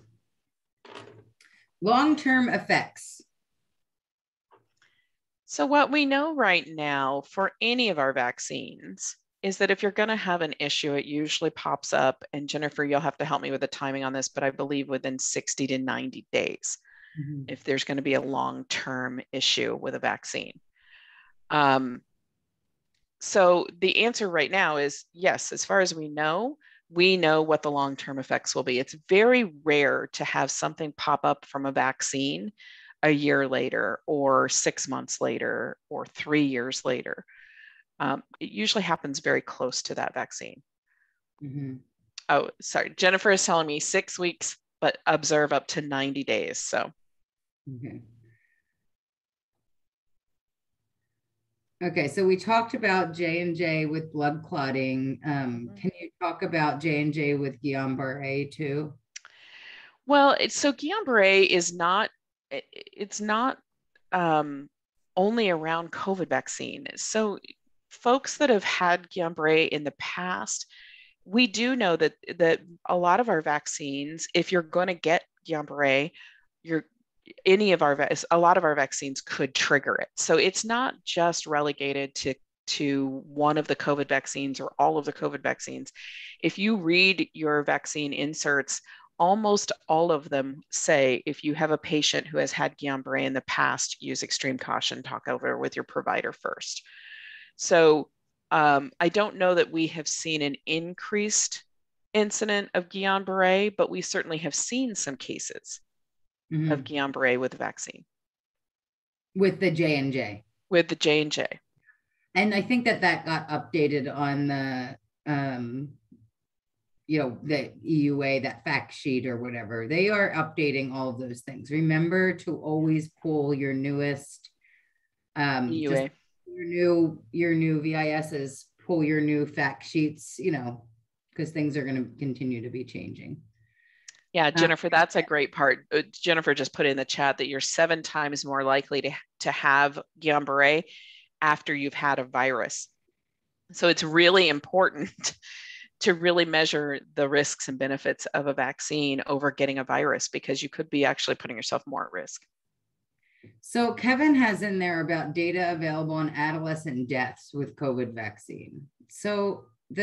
Long-term effects. So what we know right now for any of our vaccines is that if you're going to have an issue, it usually pops up. And Jennifer, you'll have to help me with the timing on this, but I believe within 60 to 90 days, mm-hmm. if there's going to be a long-term issue with a vaccine. So the answer right now is yes, as far as we know what the long-term effects will be. It's very rare to have something pop up from a vaccine a year later or 6 months later or 3 years later. It usually happens very close to that vaccine. Mm-hmm. Oh, sorry. Jennifer is telling me 6 weeks, but observe up to 90 days. So. Okay. Okay, so we talked about J&J with blood clotting. Can you talk about J&J with Guillain-Barré too? Well, so Guillain-Barré is not, it's not only around COVID vaccine. So folks that have had Guillain-Barré in the past, we do know that a lot of our vaccines, if you're going to get Guillain-Barré, a lot of our vaccines could trigger it. So it's not just relegated to one of the COVID vaccines or all of the COVID vaccines. If you read your vaccine inserts, almost all of them say, if you have a patient who has had Guillain-Barré in the past, use extreme caution, talk over with your provider first. So I don't know that we have seen an increased incident of Guillain-Barré, but we certainly have seen some cases of Guillain-Barré with the vaccine. With the J&J. With the J&J. And I think that got updated on the, the EUA, that fact sheet or whatever. They are updating all of those things. Remember to always pull your newest EUA. Your new VISs, pull your new fact sheets, because things are going to continue to be changing. Yeah, Jennifer, that's a great part. Jennifer just put in the chat that you're 7 times more likely to have Guillain-Barré after you've had a virus. So it's really important to really measure the risks and benefits of a vaccine over getting a virus, because you could be actually putting yourself more at risk. So Kevin has in there about data available on adolescent deaths with COVID vaccine. So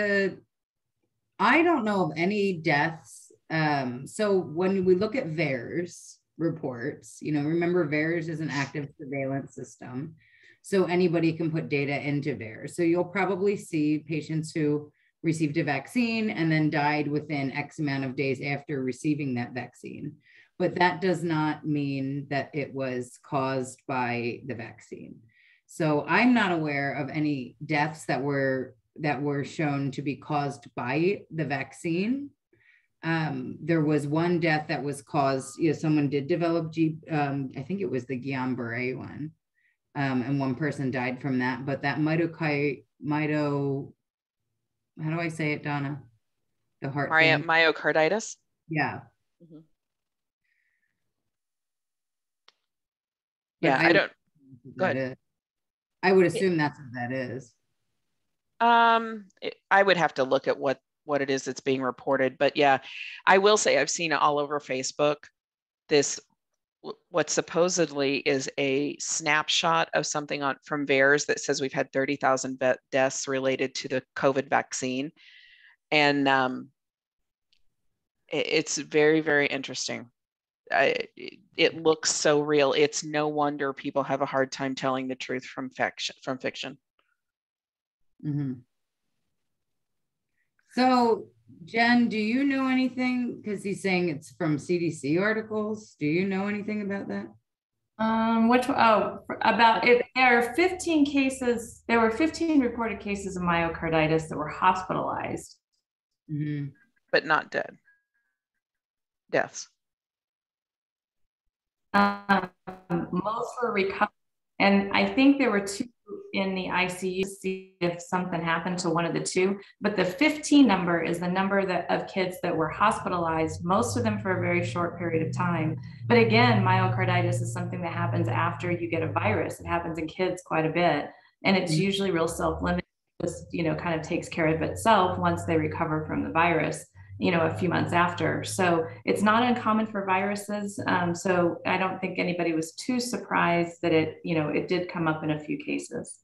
I don't know of any deaths. So when we look at VAERS reports, remember VAERS is an active surveillance system. So anybody can put data into VAERS. So you'll probably see patients who received a vaccine and then died within X amount of days after receiving that vaccine. But that does not mean that it was caused by the vaccine. So I'm not aware of any deaths that were shown to be caused by the vaccine. There was one death that was caused, someone did develop I think it was the Guillain-Barré one. And one person died from that, but that how do I say it, Donna? The heart thing. Myocarditis? Yeah. Mm-hmm. But yeah, I don't. Go ahead. Is. I would assume that's what that is. I would have to look at what it is that's being reported, but yeah, I will say I've seen it all over Facebook. This, what supposedly is a snapshot of something from VAERS that says we've had 30,000 deaths related to the COVID vaccine, and it's very, very interesting. It looks so real. It's no wonder people have a hard time telling the truth from fiction. Mm-hmm. So, Jen, do you know anything? Because he's saying it's from CDC articles. Do you know anything about that? About it. There are 15 cases. There were 15 reported cases of myocarditis that were hospitalized, mm-hmm. but not deaths. Most were recovered, and I think there were 2 in the ICU to see if something happened to one of the 2. But the 15 number is the number of kids that were hospitalized, most of them for a very short period of time. But again, myocarditis is something that happens after you get a virus. It happens in kids quite a bit, and it's usually real self-limited. Just kind of takes care of itself once they recover from the virus, a few months after. So it's not uncommon for viruses. So I don't think anybody was too surprised that it did come up in a few cases.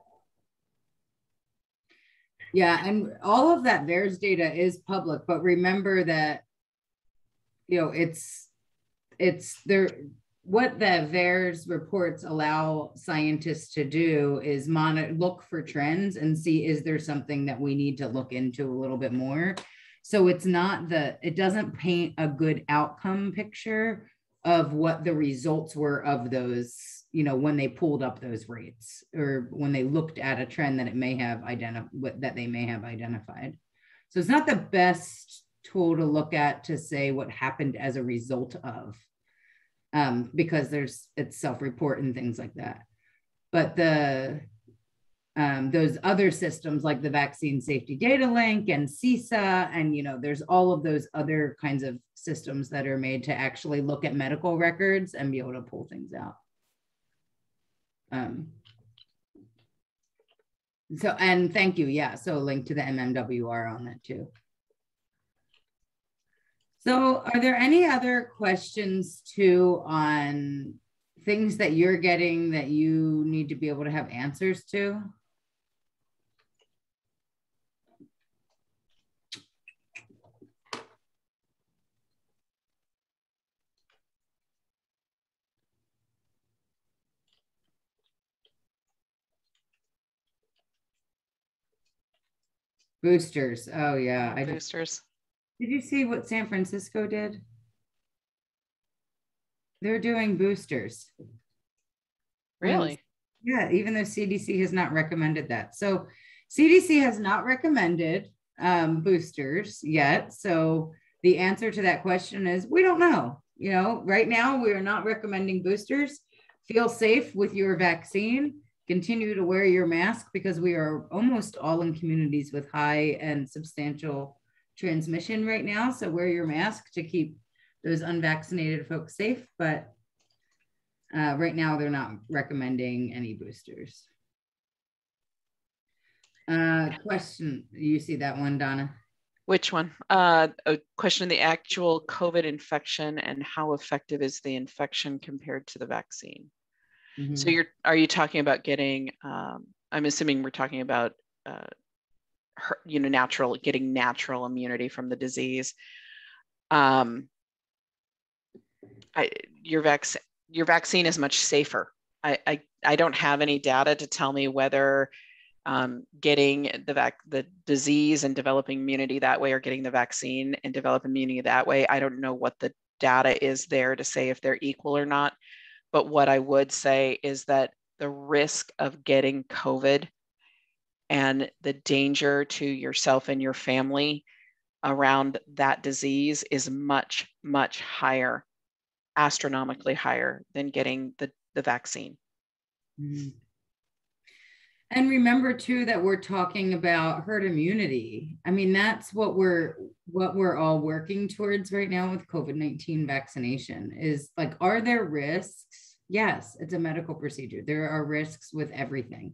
Yeah, and all of that VAERS data is public, but remember that, it's there. What the VAERS reports allow scientists to do is look for trends and see, is there something that we need to look into a little bit more? So it doesn't paint a good outcome picture of what the results were of those, when they pulled up those rates, or when they looked at a trend that they may have identified. So it's not the best tool to look at to say what happened as a result of, because it's self-report and things like that. But those other systems like the Vaccine Safety Data Link and CISA, and there's all of those other kinds of systems that are made to actually look at medical records and be able to pull things out. And thank you. Yeah, so a link to the MMWR on that too. So are there any other questions too on things that you're getting that you need to be able to have answers to? Boosters. Oh yeah. Boosters. Did you see what San Francisco did? They're doing boosters. Really? Yeah, even though CDC has not recommended that. So CDC has not recommended boosters yet. So the answer to that question is we don't know. Right now we are not recommending boosters. Feel safe with your vaccine. Continue to wear your mask, because we are almost all in communities with high and substantial transmission right now. So wear your mask to keep those unvaccinated folks safe. But right now they're not recommending any boosters. Question, you see that one, Donna? Which one? A question, the actual COVID infection and how effective is the infection compared to the vaccine? Mhm. So are you talking about getting, I'm assuming we're talking about, getting natural immunity from the disease. Your vaccine is much safer. I don't have any data to tell me whether getting the disease and developing immunity that way, or getting the vaccine and develop immunity that way. I don't know what the data is there to say if they're equal or not. But what I would say is that the risk of getting COVID and the danger to yourself and your family around that disease is much, much higher, astronomically higher than getting the vaccine. Mhm. And remember too that we're talking about herd immunity. I mean, that's what we're all working towards right now with COVID-19 vaccination is like, are there risks? Yes, it's a medical procedure. There are risks with everything.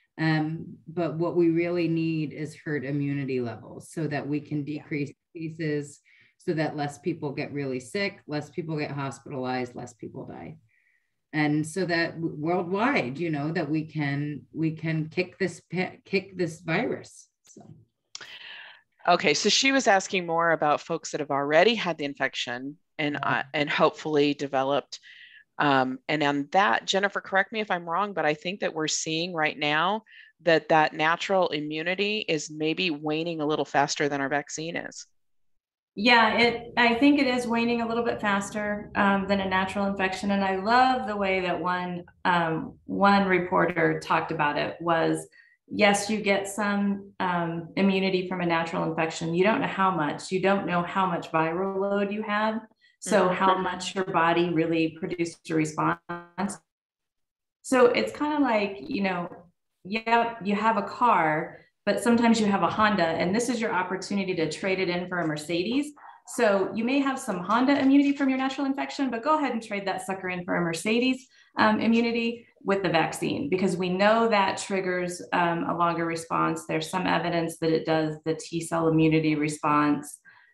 But what we really need is herd immunity levels so that we can decrease cases, so that less people get really sick, less people get hospitalized, less people die. And so that worldwide, that we can kick this virus. So. Okay, so she was asking more about folks that have already had the infection and hopefully developed. And on that, Jennifer, correct me if I'm wrong, but I think that we're seeing right now that natural immunity is maybe waning a little faster than our vaccine is. Yeah, I think it is waning a little bit faster than a natural infection. And I love the way that one reporter talked about it was, yes, you get some immunity from a natural infection. You don't know how much. You don't know how much viral load you have. So how much your body really produced a response. So it's kind of like, yeah, you have a car, but sometimes you have a Honda, and this is your opportunity to trade it in for a Mercedes. So you may have some Honda immunity from your natural infection, but go ahead and trade that sucker in for a Mercedes immunity with the vaccine, because we know that triggers a longer response. There's some evidence that it does the T-cell immunity response.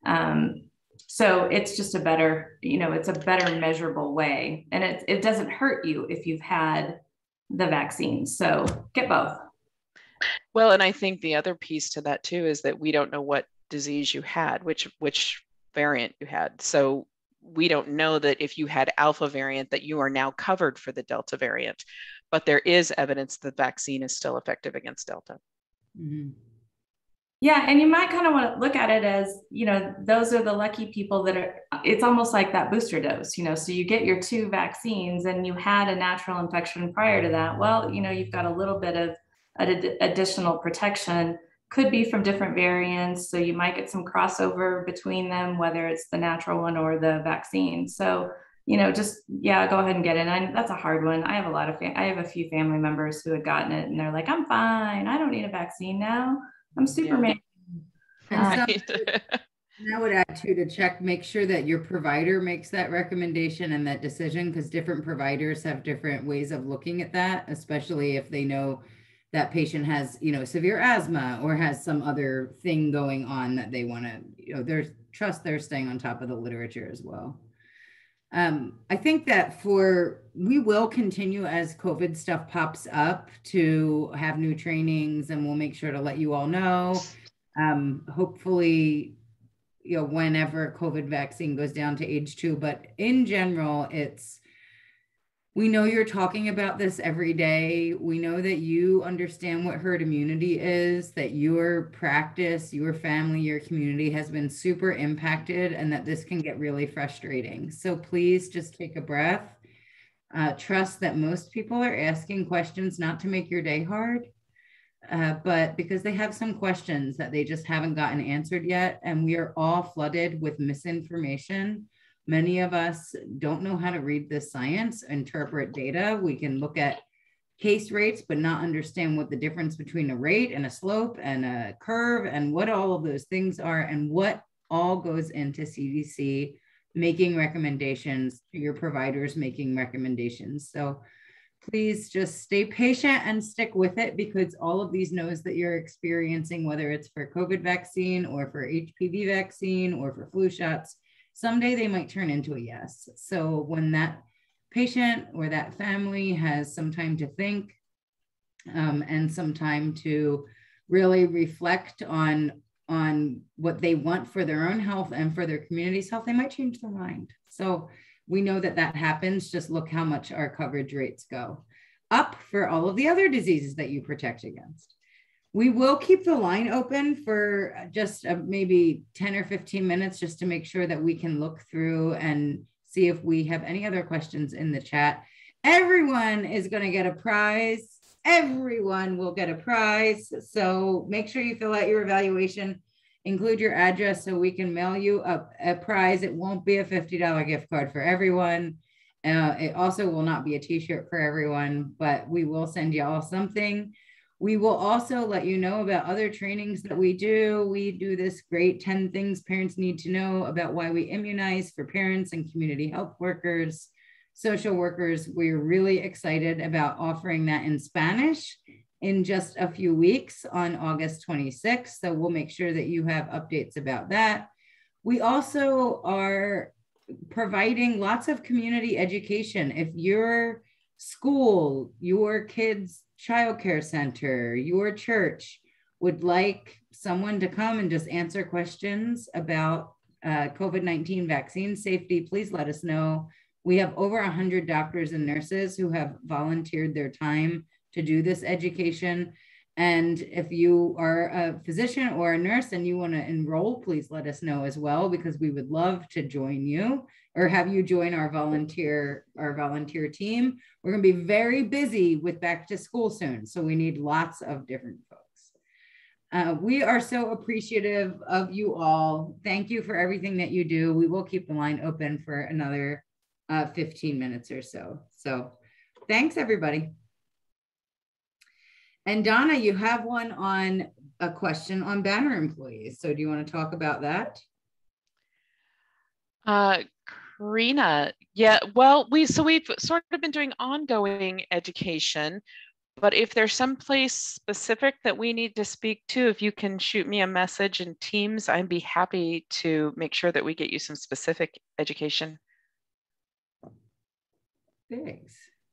So it's just a better, it's a better measurable way. And it doesn't hurt you if you've had the vaccine. So get both. Well, and I think the other piece to that too is that we don't know what disease you had, which variant you had. So we don't know that if you had Alpha variant that you are now covered for the Delta variant, but there is evidence the vaccine is still effective against Delta. Mm-hmm. Yeah, and you might kind of want to look at it as, those are the lucky people it's almost like that booster dose, so you get your 2 vaccines and you had a natural infection prior to that. Well, you've got a little bit of additional protection, could be from different variants. So you might get some crossover between them, whether it's the natural one or the vaccine. So, just, go ahead and get it. And that's a hard one. I have a few family members who had gotten it and they're like, I'm fine. I don't need a vaccine now. I'm Superman. Yeah. And I would add too, to make sure that your provider makes that recommendation and that decision, because different providers have different ways of looking at that, especially if they know that patient has, severe asthma or has some other thing going on that they want to, they're staying on top of the literature as well. I think that we will continue as COVID stuff pops up to have new trainings, and we'll make sure to let you all know. Hopefully, whenever COVID vaccine goes down to age 2, but in general, we know you're talking about this every day. We know that you understand what herd immunity is, that your practice, your family, your community has been super impacted, and that this can get really frustrating. So please just take a breath. Trust that most people are asking questions not to make your day hard, but because they have some questions that they just haven't gotten answered yet. And we are all flooded with misinformation. Many of us don't know how to read this science, interpret data. We can look at case rates, but not understand what the difference between a rate and a slope and a curve and what all of those things are, and what all goes into CDC making recommendations, to your providers making recommendations. So Please just stay patient and stick with it, because all of these no's that you're experiencing, whether it's for COVID vaccine or for HPV vaccine or for flu shots, someday they might turn into a yes. So when that patient or that family has some time to think and some time to really reflect on what they want for their own health and for their community's health, they might change their mind. So we know that that happens. Just look how much our coverage rates go up for all of the other diseases that you protect against. We will keep the line open for just maybe 10 or 15 minutes, just to make sure that we can look through and see if we have any other questions in the chat. Everyone is going to get a prize. Everyone will get a prize. So make sure you fill out your evaluation, include your address so we can mail you a prize. It won't be a $50 gift card for everyone. It also will not be a t-shirt for everyone, but we will send you all something. We will also let you know about other trainings that we do. We do this great 10 things parents need to know about why we immunize for parents and community health workers, social workers. We're really excited about offering that in Spanish in just a few weeks on August 26th. So we'll make sure that you have updates about that. We also are providing lots of community education. If your school, your kids' childcare center, your church would like someone to come and just answer questions about COVID-19 vaccine safety, please let us know. We have over 100 doctors and nurses who have volunteered their time to do this education. And if you are a physician or a nurse and you want to enroll, please let us know as well, because we would love to join you or have you join our volunteer team. We're going to be very busy with back to school soon, so we need lots of different folks. We are so appreciative of you all. Thank you for everything that you do. We will keep the line open for another 15 minutes or so. So thanks, everybody. And Donna, you have a question on banner employees. So do you want to talk about that? Karina, yeah, well, we've sort of been doing ongoing education, but if there's some place specific that we need to speak to, if you can shoot me a message in Teams, I'd be happy to make sure that we get you some specific education. Thanks.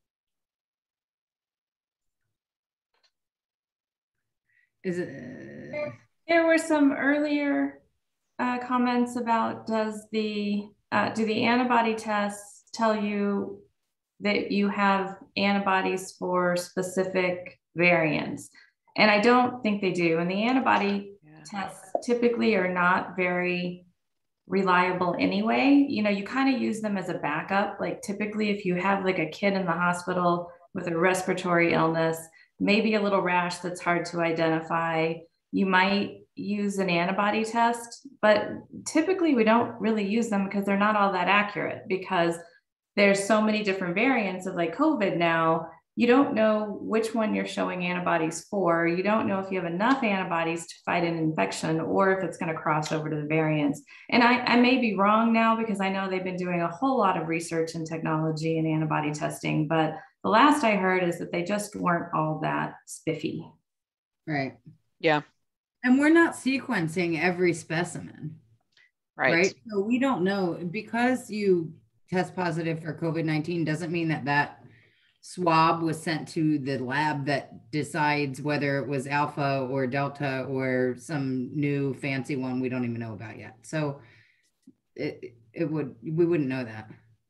There were some earlier comments about do the antibody tests tell you that you have antibodies for specific variants? And I don't think they do. And the antibody tests typically are not very reliable anyway. You know, you kind of use them as a backup. Like typically if you have like a kid in the hospital with a respiratory illness, maybe a little rash that's hard to identify, you might use an antibody test, but typically we don't really use them because they're not all that accurate, because there's so many different variants of like COVID now. You don't know which one you're showing antibodies for. You don't know if you have enough antibodies to fight an infection or if it's going to cross over to the variants. And I may be wrong now, because I know they've been doing a whole lot of research and technology and antibody testing, but the last I heard is that they just weren't all that spiffy. Right. Yeah. And we're not sequencing every specimen. Right. So we don't know, because you test positive for COVID-19 doesn't mean that swab was sent to the lab that decides whether it was Alpha or Delta or some new fancy one we don't even know about yet. So we wouldn't know that.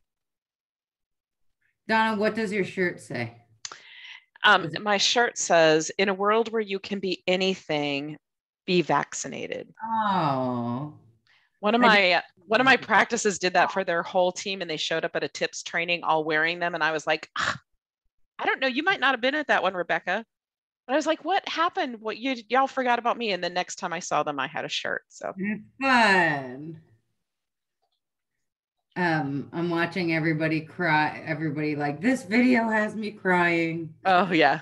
Donna, what does your shirt say? My shirt says, in a world where you can be anything, be vaccinated. Oh. One of my practices did that for their whole team, and they showed up at a TIPS training all wearing them. And I was like, I don't know, you might not have been at that one, Rebecca. But I was like, what happened? What y'all forgot about me? And the next time I saw them, I had a shirt. So fun. I'm watching everybody cry. Everybody like, this video has me crying. Oh yeah.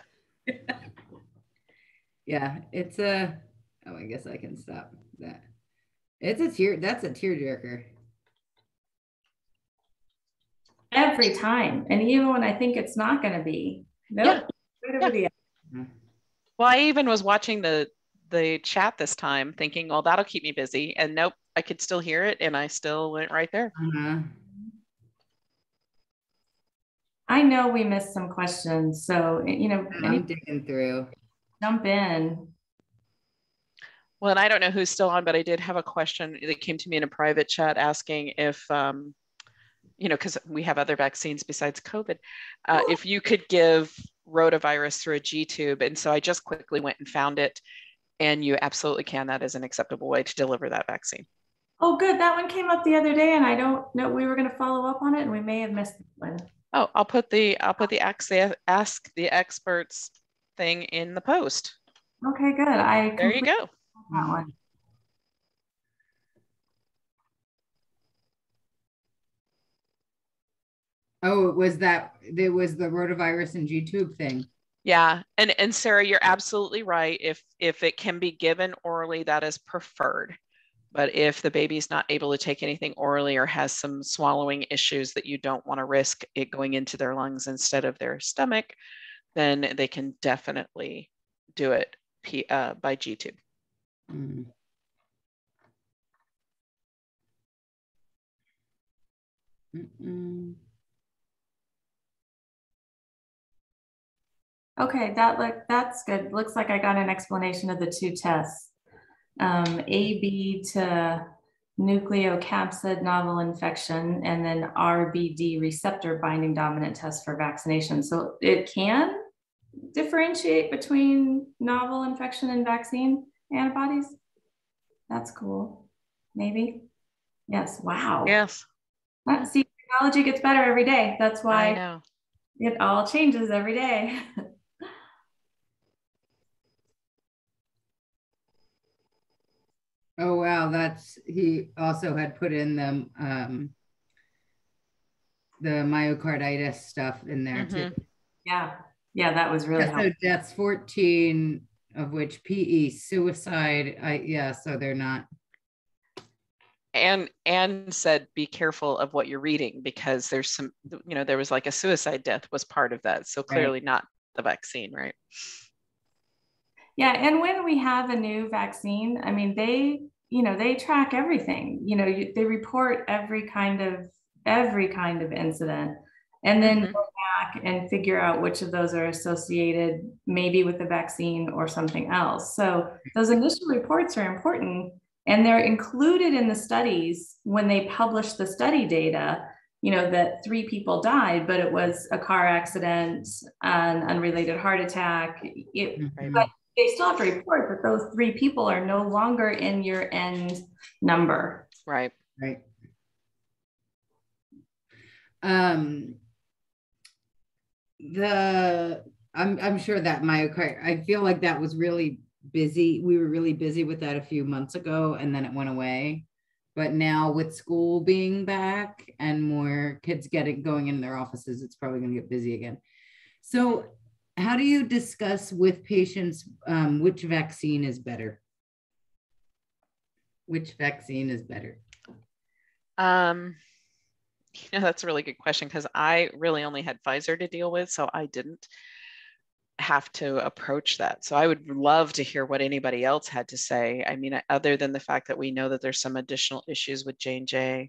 Yeah, it's I guess I can stop that. That's a tearjerker. every time. And even when I think it's not going to be, nope. Yeah. Well, I even was watching the chat this time thinking, well, that'll keep me busy. And nope, I could still hear it. And I still went right there. I know we missed some questions. So, I'm digging through. Jump in. Well, and I don't know who's still on, but I did have a question that came to me in a private chat asking if, because we have other vaccines besides COVID, if you could give rotavirus through a G tube. And so I just quickly went and found it. And you absolutely can. That is an acceptable way to deliver that vaccine. Oh, good. That one came up the other day, and I don't know. We were going to follow up on it, and we may have missed one. Oh, I'll put the ask the experts thing in the post. Okay, good. There you go. That one. Oh, it was the rotavirus and G-tube thing. Yeah, and Sarah, you're absolutely right. If it can be given orally, that is preferred. But if the baby's not able to take anything orally or has some swallowing issues that you don't want to risk it going into their lungs instead of their stomach, then they can definitely do it by G-tube. Okay, that's good. Looks like I got an explanation of the two tests. AB to nucleocapsid novel infection, and then RBD receptor binding dominant test for vaccination. So it can differentiate between novel infection and vaccine antibodies. That's cool. Maybe. Yes. Wow. Yes. See, technology gets better every day. That's why I know. It all changes every day. Oh, wow. He also had put in the myocarditis stuff in there too. Yeah. Yeah, that was really helpful. So deaths 14, of which PE, suicide. So they're not. And said, be careful of what you're reading, because there's some, there was like a suicide death was part of that. So clearly not the vaccine, right? Yeah. And when we have a new vaccine, I mean, they track everything, they report every kind of incident, and then go back and figure out which of those are associated maybe with the vaccine or something else. So those initial reports are important, and they're included in the studies when they publish the study data, that 3 people died, but it was a car accident, an unrelated heart attack. But they still have to report that those 3 people are no longer in your end number. Right. I'm sure that myocarditis, I feel like that was really busy. We were really busy with that a few months ago, and then it went away. But now with school being back and more kids going in their offices, it's probably going to get busy again. So how do you discuss with patients which vaccine is better? Which vaccine is better? That's a really good question, because I really only had Pfizer to deal with, so I didn't have to approach that. So I would love to hear what anybody else had to say. I mean, other than the fact that we know that there's some additional issues with J&J.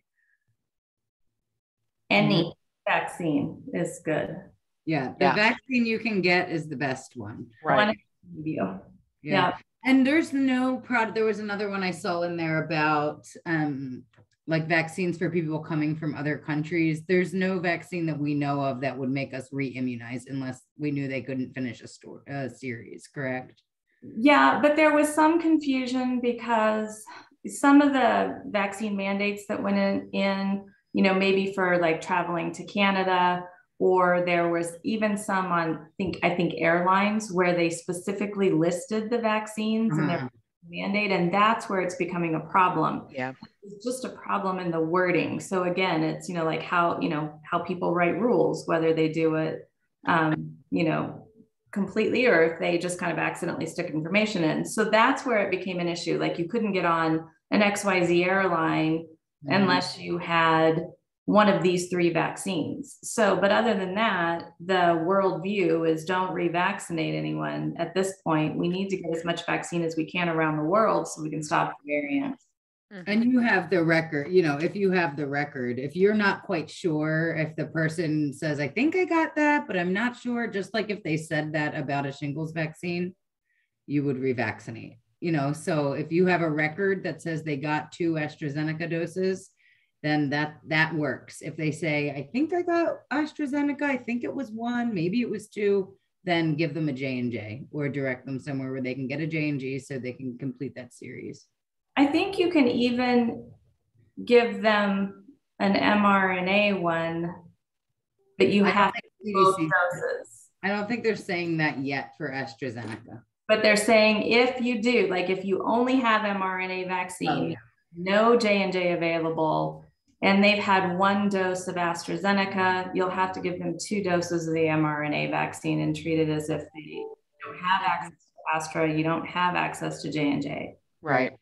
Any vaccine is good. Yeah, the vaccine you can get is the best one. Right. Yeah. And there's no product. There was another one I saw in there about like vaccines for people coming from other countries. There's no vaccine that we know of that would make us re-immunize unless we knew they couldn't finish a series, correct? Yeah, but there was some confusion because some of the vaccine mandates that went in, maybe for like traveling to Canada, or there was even some on, I think airlines where they specifically listed the vaccines in their mandate, and that's where it's becoming a problem. Yeah, it's just a problem in the wording. So again, it's like how people write rules, whether they do it completely or if they just kind of accidentally stick information in. So that's where it became an issue. Like you couldn't get on an XYZ airline unless you had one of these 3 vaccines. So, but other than that, the worldview is don't revaccinate anyone at this point. We need to get as much vaccine as we can around the world so we can stop the variants. And you have the record, if you have the record, if you're not quite sure, if the person says, I think I got that, but I'm not sure, just like if they said that about a shingles vaccine, you would revaccinate, so if you have a record that says they got 2 AstraZeneca doses, then that works. If they say, I think I got AstraZeneca, I think it was 1, maybe it was 2, then give them a J&J or direct them somewhere where they can get a J&J so they can complete that series. I think you can even give them an mRNA one, but you have both doses. I don't think they're saying that yet for AstraZeneca. But they're saying if you do, like if you only have mRNA vaccine, no J&J available, and they've had 1 dose of AstraZeneca, you'll have to give them 2 doses of the mRNA vaccine and treat it as if they don't have access to Astra, you don't have access to J&J. Right.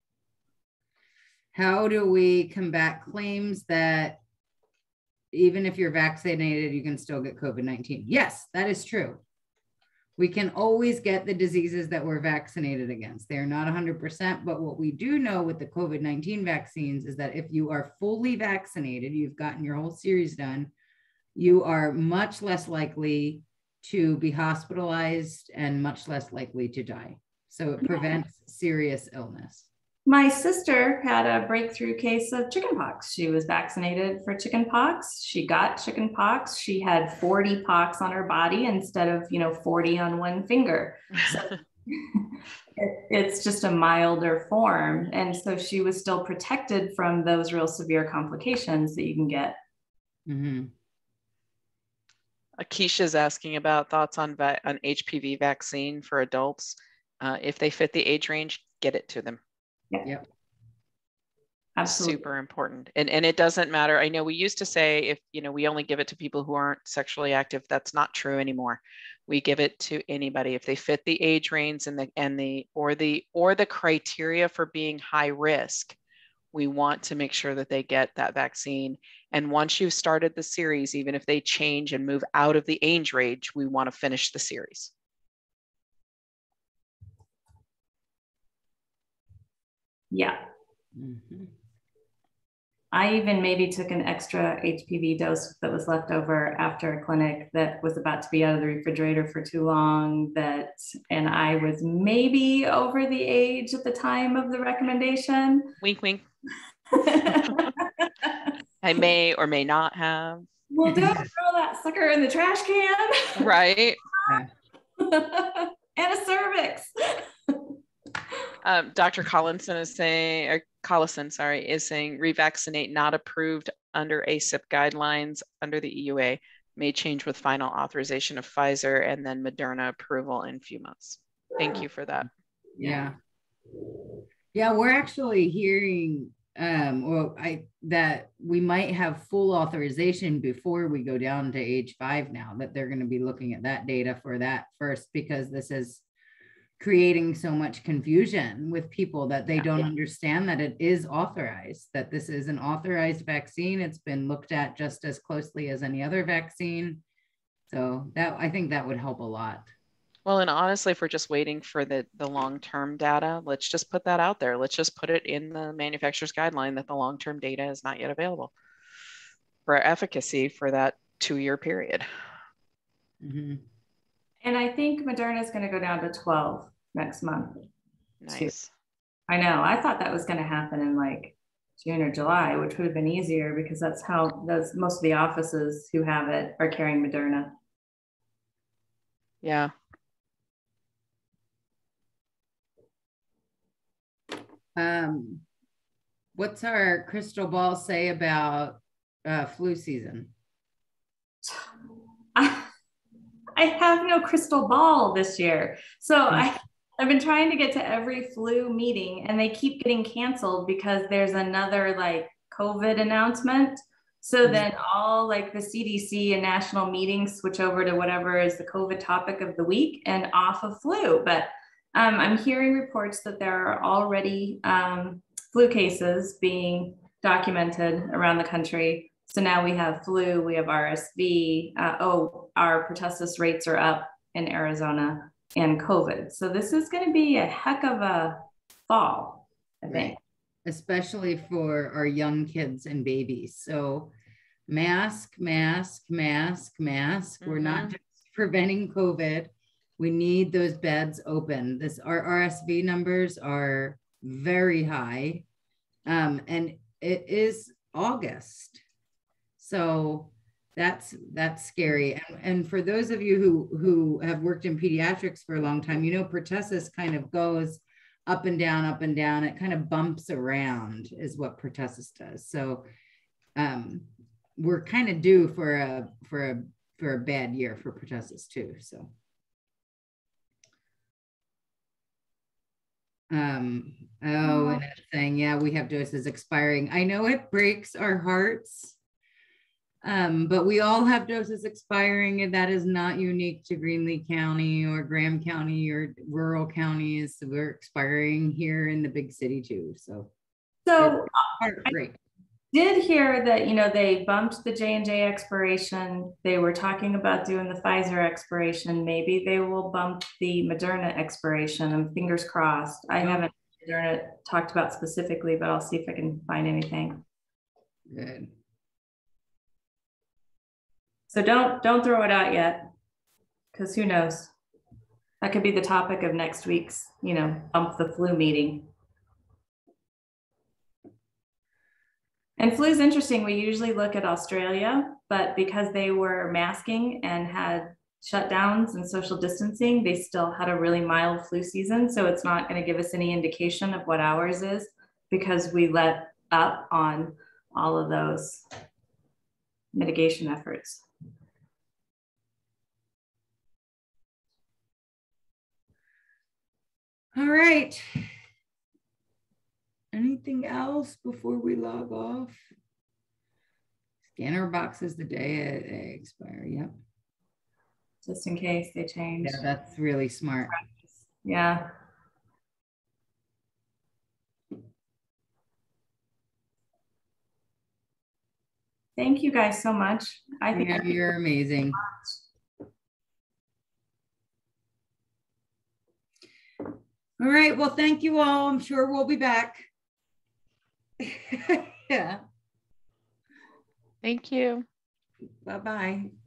How do we combat claims that even if you're vaccinated, you can still get COVID-19? Yes, that is true. We can always get the diseases that we're vaccinated against. They're not 100%, but what we do know with the COVID-19 vaccines is that if you are fully vaccinated, you've gotten your whole series done, you are much less likely to be hospitalized and much less likely to die. So it prevents serious illness. My sister had a breakthrough case of chickenpox. She was vaccinated for chickenpox. She got chickenpox. She had 40 pox on her body instead of, 40 on one finger. So it's just a milder form. And so she was still protected from those real severe complications that you can get. Mm-hmm. Akeisha's asking about thoughts on HPV vaccine for adults. If they fit the age range, get it to them. Yep. Absolutely. Super important. And it doesn't matter. I know we used to say if, we only give it to people who aren't sexually active. That's not true anymore. We give it to anybody if they fit the age range and the criteria for being high risk. We want to make sure that they get that vaccine. And once you've started the series, even if they change and move out of the age range, we want to finish the series. Yeah. Mm-hmm. I even maybe took an extra HPV dose that was left over after a clinic that was about to be out of the refrigerator for too long, and I was maybe over the age at the time of the recommendation. Wink, wink. I may or may not have. Well, don't throw that sucker in the trash can. Right. And a cervix. Dr. Collison is saying revaccinate not approved under ACIP guidelines under the EUA may change with final authorization of Pfizer and then Moderna approval in a few months. Thank you for that. Yeah. Yeah, we're actually hearing that we might have full authorization before we go down to age 5 now, that they're going to be looking at that data for that first, because this is creating so much confusion with people that they don't understand that it is authorized, that this is an authorized vaccine. It's been looked at just as closely as any other vaccine. So I think that would help a lot. Well, and honestly, if we're just waiting for the long-term data, let's just put that out there. Let's just put it in the manufacturer's guideline that the long-term data is not yet available for efficacy for that 2-year period. Mm-hmm. And I think Moderna is going to go down to 12 next month. Nice. I know. I thought that was going to happen in like June or July, which would have been easier because that's most of the offices who have it are carrying Moderna. Yeah. What's our crystal ball say about flu season? I have no crystal ball this year. So I've been trying to get to every flu meeting and they keep getting canceled because there's another like COVID announcement. So then all like the CDC and national meetings switch over to whatever is the COVID topic of the week and off of flu. But I'm hearing reports that there are already flu cases being documented around the country. So now we have flu, we have RSV. Our pertussis rates are up in Arizona, and COVID. So this is going to be a heck of a fall, I think. Especially for our young kids and babies. So mask, mask, mask, mask. We're not just preventing COVID. We need those beds open. Our RSV numbers are very high. And it is August. So that's scary. And for those of you who have worked in pediatrics for a long time, you know, pertussis kind of goes up and down, up and down. It kind of bumps around is what pertussis does. So we're kind of due for a bad year for pertussis too. So and it's saying, yeah, we have doses expiring. I know it breaks our hearts, but we all have doses expiring, and that is not unique to Greenlee County or Graham County or rural counties. We're expiring here in the big city too. So heartbreak. Did hear that, you know, they bumped the J&J expiration. They were talking about doing the Pfizer expiration. Maybe they will bump the Moderna expiration. I'm fingers crossed. I haven't Moderna talked about specifically, but I'll see if I can find anything. Good. So don't throw it out yet, because who knows? That could be the topic of next week's, you know, bump the flu meeting. And flu is interesting. We usually look at Australia, but because they were masking and had shutdowns and social distancing, they still had a really mild flu season. So it's not going to give us any indication of what ours is, because we let up on all of those mitigation efforts. All right. Anything else before we log off? Scanner boxes the day they expire. Yep. Just in case they change. Yeah, that's really smart. Yeah. Thank you guys so much. I think you're amazing. All right. Well, thank you all. I'm sure we'll be back. Yeah. Thank you. Bye-bye.